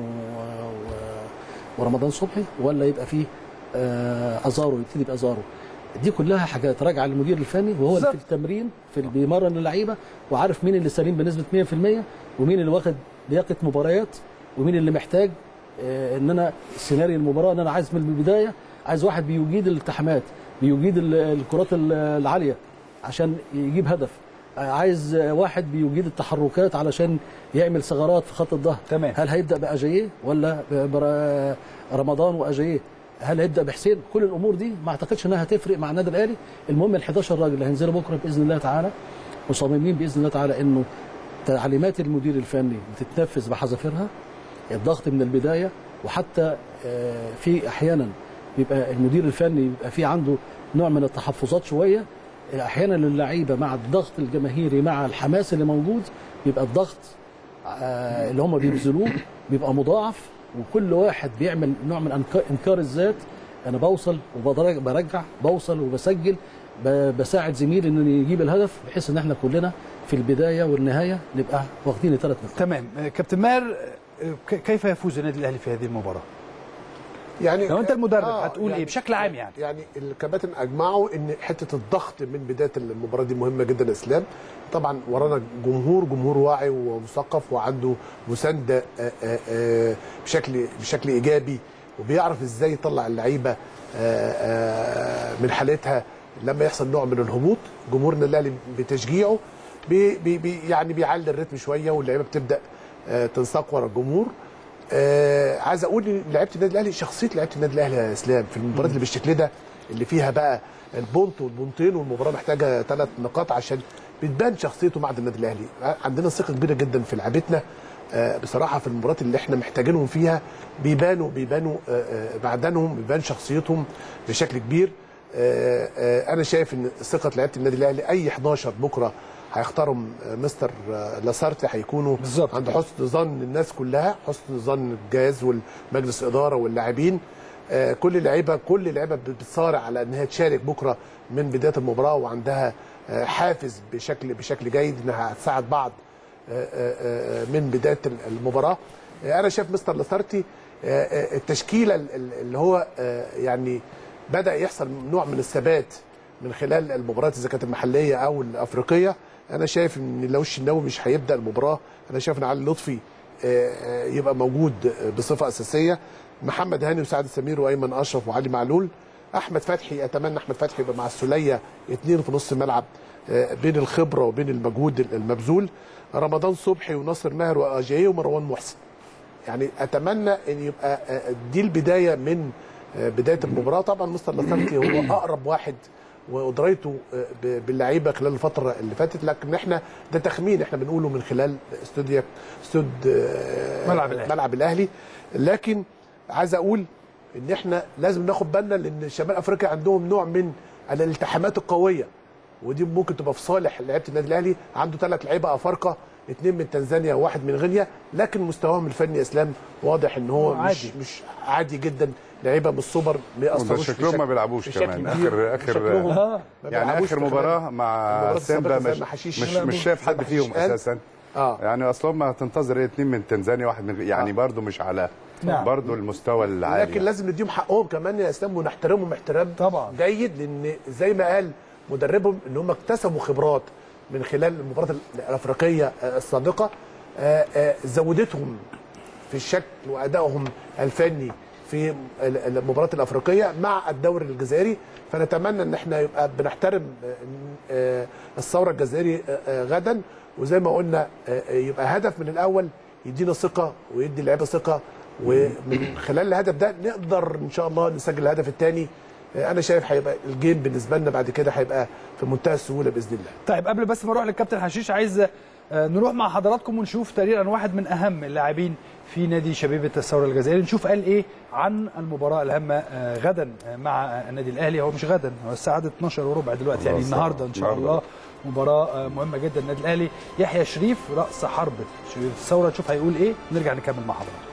ورمضان صبحي، ولا يبقى فيه ازارو، يبتدي بازارو. دي كلها حاجات راجعه للمدير الفني، وهو اللي في التمرين بيمرن اللعيبه وعارف مين اللي سليم بنسبه 100% ومين اللي واخد لياقه مباريات ومين اللي محتاج ان انا سيناريو المباراه ان انا عايز من البدايه عايز واحد بيجيد الالتحامات، بيجيد الكرات العاليه عشان يجيب هدف، عايز واحد بيجيد التحركات علشان يعمل ثغرات في خط الظهر. تمام. هل هيبدا باجاييه ولا رمضان واجاييه؟ هل هيبدا بحسين؟ كل الامور دي ما اعتقدش انها هتفرق مع النادي الاهلي. المهم ال11 راجل اللي هينزلوا بكره باذن الله تعالى، مصممين باذن الله تعالى انه تعليمات المدير الفني بتتنفذ بحذافيرها، الضغط من البدايه. وحتى في احيانا بيبقى المدير الفني بيبقى في عنده نوع من التحفظات شويه احيانا للعيبه مع الضغط الجماهيري مع الحماس اللي موجود، بيبقى الضغط اللي هم بيبذلوه بيبقى مضاعف، وكل واحد بيعمل نوع من انكار الذات. انا بوصل وبرجع، بوصل وبسجل، بساعد زميلي انه يجيب الهدف، بحيث ان احنا كلنا في البدايه والنهايه نبقى واخدين 3 نقاط. تمام. كابتن ماهر، كيف يفوز النادي الاهلي في هذه المباراه؟ يعني لو انت المدرب هتقول ايه بشكل عام؟ يعني الكباتن اجمعوا ان حته الضغط من بدايه المباراه دي مهمه جدا يا اسلام. طبعا ورانا جمهور واعي ومثقف وعنده مسانده بشكل ايجابي، وبيعرف ازاي يطلع اللعيبه من حالتها لما يحصل نوع من الهبوط. جمهورنا الاهلي بتشجيعه يعني بيعلي الريتم شويه، واللعيبه بتبدا تنساق ورا الجمهور. عايز اقول ان لعيبه النادي الاهلي، شخصيه لعيبه النادي الاهلي يا اسلام في المباريات اللي بالشكل ده، اللي فيها بقى البونت والبونتين والمباراه محتاجه 3 نقاط عشان بتبان شخصيته مع النادي الاهلي. عندنا ثقه كبيره جدا في لعيبتنا بصراحه. في المباريات اللي احنا محتاجينهم فيها بيبانوا معدنهم، بيبان شخصيتهم بشكل كبير. انا شايف ان ثقه لعيبه النادي الاهلي اي 11 بكره هيختاروا مستر لاسارتي هيكونوا بالظبط عند حسن ظن الناس كلها، حسن ظن الجهاز والمجلس الاداره واللاعبين. كل لعيبه بتصارع على ان هي تشارك بكره من بدايه المباراه، وعندها حافز بشكل جيد انها هتساعد بعض من بدايه المباراه. انا شايف مستر لاسارتي التشكيله اللي هو يعني بدا يحصل نوع من الثبات من خلال المباريات اذا كانت المحليه او الافريقيه. انا شايف ان لو الشناوي مش هيبدا المباراه، انا شايف ان علي لطفي يبقى موجود بصفه اساسيه، محمد هاني وسعد السمير وايمن اشرف وعلي معلول. احمد فتحي اتمنى احمد فتحي يبقى مع السوليه اثنين في نص الملعب بين الخبره وبين المجهود المبذول. رمضان صبحي وناصر ماهر واجاي ومروان محسن. يعني اتمنى ان يبقى دي البدايه من بدايه المباراه. طبعا مستر لاسارتي هو اقرب واحد ودرايته باللعيبه خلال الفتره اللي فاتت، لكن احنا ده تخمين احنا بنقوله من خلال استود ملعب الاهلي. لكن عايز اقول ان احنا لازم ناخد بالنا لان شمال افريقيا عندهم نوع من الالتحامات القويه، ودي ممكن تبقى في صالح لعيبه النادي الاهلي. عنده 3 لعيبه افارقه، 2 من تنزانيا وواحد من غينيا، لكن مستواهم الفني اسلام واضح ان هو مش عادي جدا. لعيبه من السوبر ما ياثروش، شكلهم ما بيلعبوش كمان. يعني اخر مباراه مع سيمبا مش شايف حد فيهم اساسا. يعني اصلا ما تنتظر 2 من تنزانيا واحد من يعني برده مش على برضه المستوى العالي، لكن لازم نديهم حقهم كمان يا اسلام ونحترمهم احترام طبعا جيد، لان زي ما قال مدربهم ان هم اكتسبوا خبرات من خلال المباريات الافريقيه السابقه، زودتهم في الشكل وادائهم الفني في المباريات الافريقيه مع الدوري الجزائري. فنتمنى ان احنا يبقى بنحترم الثوره الجزائري غدا، وزي ما قلنا يبقى هدف من الاول يدينا ثقه ويدي اللعيبه ثقه، ومن خلال الهدف ده نقدر ان شاء الله نسجل الهدف الثاني. انا شايف هيبقى الجيم بالنسبه لنا بعد كده هيبقى في منتهى السهوله باذن الله. طيب قبل بس ما نروح للكابتن حشيش، عايز نروح مع حضراتكم ونشوف تقرير عن واحد من اهم اللاعبين في نادي شبيبه الثوره الجزائري، نشوف قال ايه عن المباراه الهامه غدا مع النادي الاهلي. هو مش غدا، هو الساعه 12:15 دلوقتي، يعني النهارده ان شاء الله مباراه مهمه جدا. النادي الاهلي يحيى شريف راس حربه شبيبه الثوره، نشوف هيقول ايه ونرجع نكمل مع حضراتكم.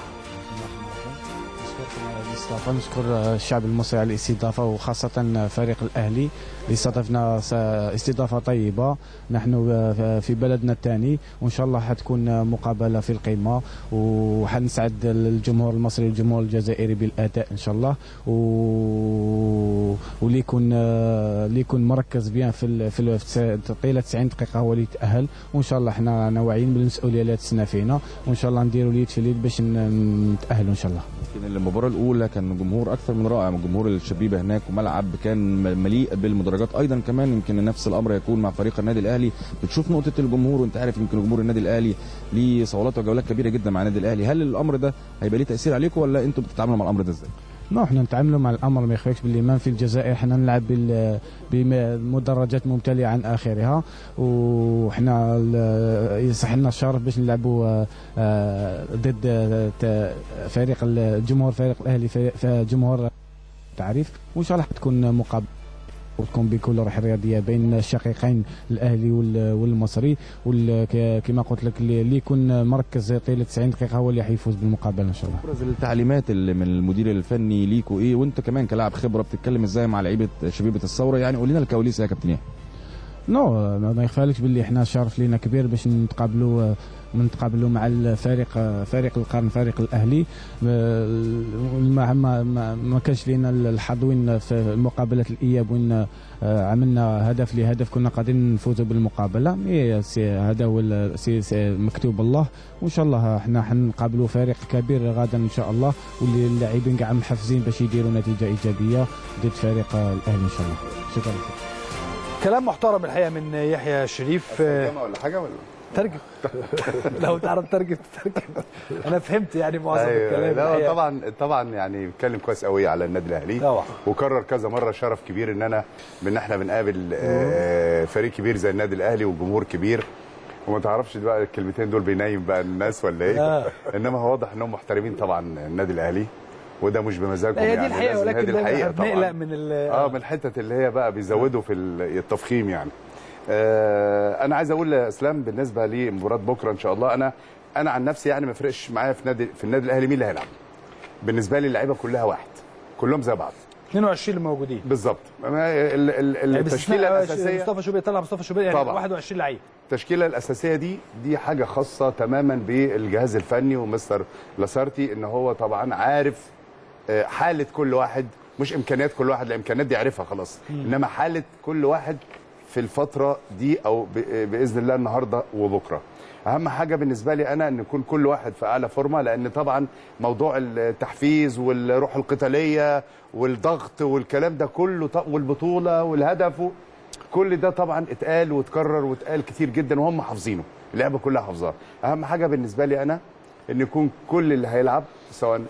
نشكر الشعب المصري على الاستضافة، وخاصة فريق الأهلي اللي استضافنا استضافة طيبة. نحن في بلدنا الثاني، وإن شاء الله حتكون مقابلة في القمة، وحنسعد الجمهور المصري والجمهور الجزائري بالأداء إن شاء الله، واللي يكون مركز بيان في طيلة 90 دقيقة هو اللي يتأهل. وإن شاء الله احنا واعيين بالمسؤولية اللي تسنى فينا، وإن شاء الله نديروا اليد في اليد باش نتأهلوا إن شاء الله. المباراة الأولى كان جمهور أكثر من رائع من جمهور الشبيبة هناك، وملعب كان مليء بالمدرجات أيضا. كمان يمكن نفس الأمر يكون مع فريق النادي الأهلي. بتشوف نقطة الجمهور، وأنت عارف يمكن جمهور النادي الأهلي ليه صولات وجولات كبيرة جدا مع النادي الأهلي. هل الأمر ده هيبقى ليه تأثير عليكم، ولا أنتم بتتعاملوا مع الأمر ده إزاي؟ احنا نتعاملوا مع الامر، ما يخفيكش باللي ما في الجزائر احنا نلعب بمدرجات ممتلئه عن اخرها، وحنا يصح لنا الشرف باش نلعبوا ضد فريق الجمهور، فريق الاهلي جمهور تعريف. وان شاء الله حتكون مقابله وتكون بكل روح رياضيه بين الشقيقين الاهلي والمصري، كما قلت لك اللي يكون مركز طيله 90 دقيقه هو اللي حيفوز بالمقابله ان شاء الله. ابرز التعليمات اللي من المدير الفني ليكوا ايه، وانت كمان كلاعب خبره بتتكلم ازاي مع لعيبه شبيبه الثوره؟ يعني قول لنا الكواليس يا كابتن يحيى. ما يخفالكش باللي احنا شرف لينا كبير باش نتقابلوا مع فريق القرن، فريق الاهلي. ما كانش لينا الحظ وين في مقابله الاياب وين عملنا هدف لهدف كنا قادرين نفوزوا بالمقابله. هذا هو مكتوب الله، وان شاء الله احنا حنقابلوا فريق كبير غدا ان شاء الله، واللي اللاعبين كاع محفزين باش يديروا نتيجه ايجابيه ضد فريق الاهلي ان شاء الله. شكرا لك. كلام محترم الحقيقه من يحيى شريف. ولا حاجه ولا ترجم لو تعرف ترجم. انا فهمت يعني معظم الكلام. لا طبعا يعني بيتكلم كويس قوي على النادي الاهلي، وكرر كذا مره شرف كبير ان احنا بنقابل فريق كبير زي النادي الاهلي وجمهور كبير. وما تعرفش بقى الكلمتين دول بينايم بقى الناس ولا ايه؟ انما هو واضح انهم محترمين طبعا النادي الاهلي، وده مش بمزاجهم يعني. دي الحقيقه، ولكن الحقيقه بنقلق من من الحتت اللي هي بقى بيزودوا في التفخيم يعني. انا عايز اقول لاسلام بالنسبه لمباراه بكره ان شاء الله، انا عن نفسي يعني ما فرقش معايا في النادي الاهلي مين اللي هيلعب. بالنسبه لي اللعيبه كلها واحد، كلهم زي بعض، 22 اللي موجودين بالظبط. التشكيله الاساسيه مصطفى شوبير طلع، مصطفى شوبير يعني طبعا 21 لعيب. التشكيله الاساسيه دي حاجه خاصه تماما بالجهاز الفني ومستر لاسارتي، ان هو طبعا عارف حاله كل واحد، مش امكانيات كل واحد، الامكانيات دي عارفها خلاص، انما حاله كل واحد في الفتره دي او باذن الله النهارده وبكره. اهم حاجه بالنسبه لي انا ان يكون كل واحد في اعلى فورمه، لان طبعا موضوع التحفيز والروح القتاليه والضغط والكلام ده كله والبطوله والهدف كل ده طبعا اتقال واتكرر واتقال كتير جدا وهم حافظينه، اللعبه كلها حافظاها. اهم حاجه بالنسبه لي انا ان يكون كل اللي هيلعب سواء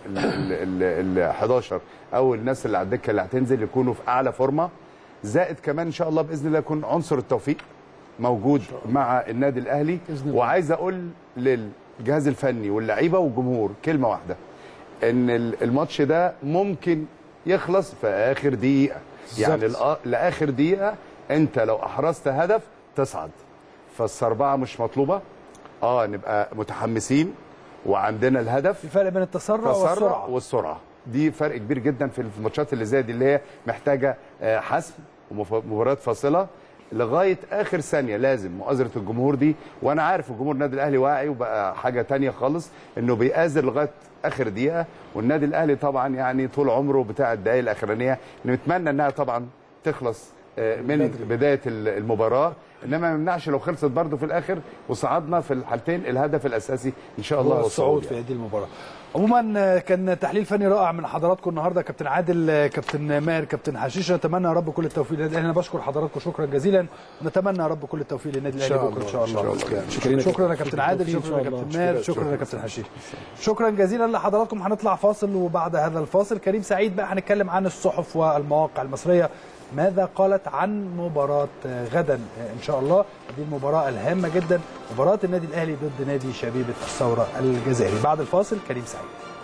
ال 11 او الناس اللي على الدكه اللي هتنزل يكونوا في اعلى فورمه، زائد كمان ان شاء الله باذن الله يكون عنصر التوفيق موجود مع النادي الاهلي. وعايز اقول للجهاز الفني واللعيبه والجمهور كلمه واحده، ان الماتش ده ممكن يخلص في اخر دقيقه، يعني لاخر دقيقه انت لو احرزت هدف تصعد، فالسربعه مش مطلوبه. نبقى متحمسين وعندنا الهدف. في فرق بين التسرع والسرعه، دي فرق كبير جدا في الماتشات اللي زي دي اللي هي محتاجه حسم ومباريات فاصله لغايه اخر ثانيه، لازم مؤازره الجمهور دي. وانا عارف الجمهور النادي الاهلي واعي وبقى حاجه ثانيه خالص انه بيآزر لغايه اخر دقيقه، والنادي الاهلي طبعا يعني طول عمره بتاع الدقائق الاخرانيه نتمنى انها طبعا تخلص من بدايه المباراه، انما ما يمنعش لو خلصت برضه في الاخر وصعدنا في الحالتين الهدف الاساسي ان شاء الله هو الصعود في هذه المباراه. عموما كان تحليل فني رائع من حضراتكم النهارده، كابتن عادل، كابتن ماهر، كابتن حشيش. نتمنى يا رب كل التوفيق للنادي الاهلي. انا بشكر حضراتكم شكرا جزيلا، ونتمنى يا رب كل التوفيق للنادي الاهلي بكره ان شاء الله. شكرا يا كابتن عادل، شكرا يا كابتن ماهر، شكرا يا كابتن حشيش، شكرا جزيلا لحضراتكم. هنطلع فاصل، وبعد هذا الفاصل كريم سعيد بقى هنتكلم عن الصحف والمواقع المصريه ماذا قالت عن مباراة غدا إن شاء الله. دي المباراة الهامة جدا، مباراة النادي الأهلي ضد نادي شبيبة الثورة الجزائري. بعد الفاصل كريم سعيد.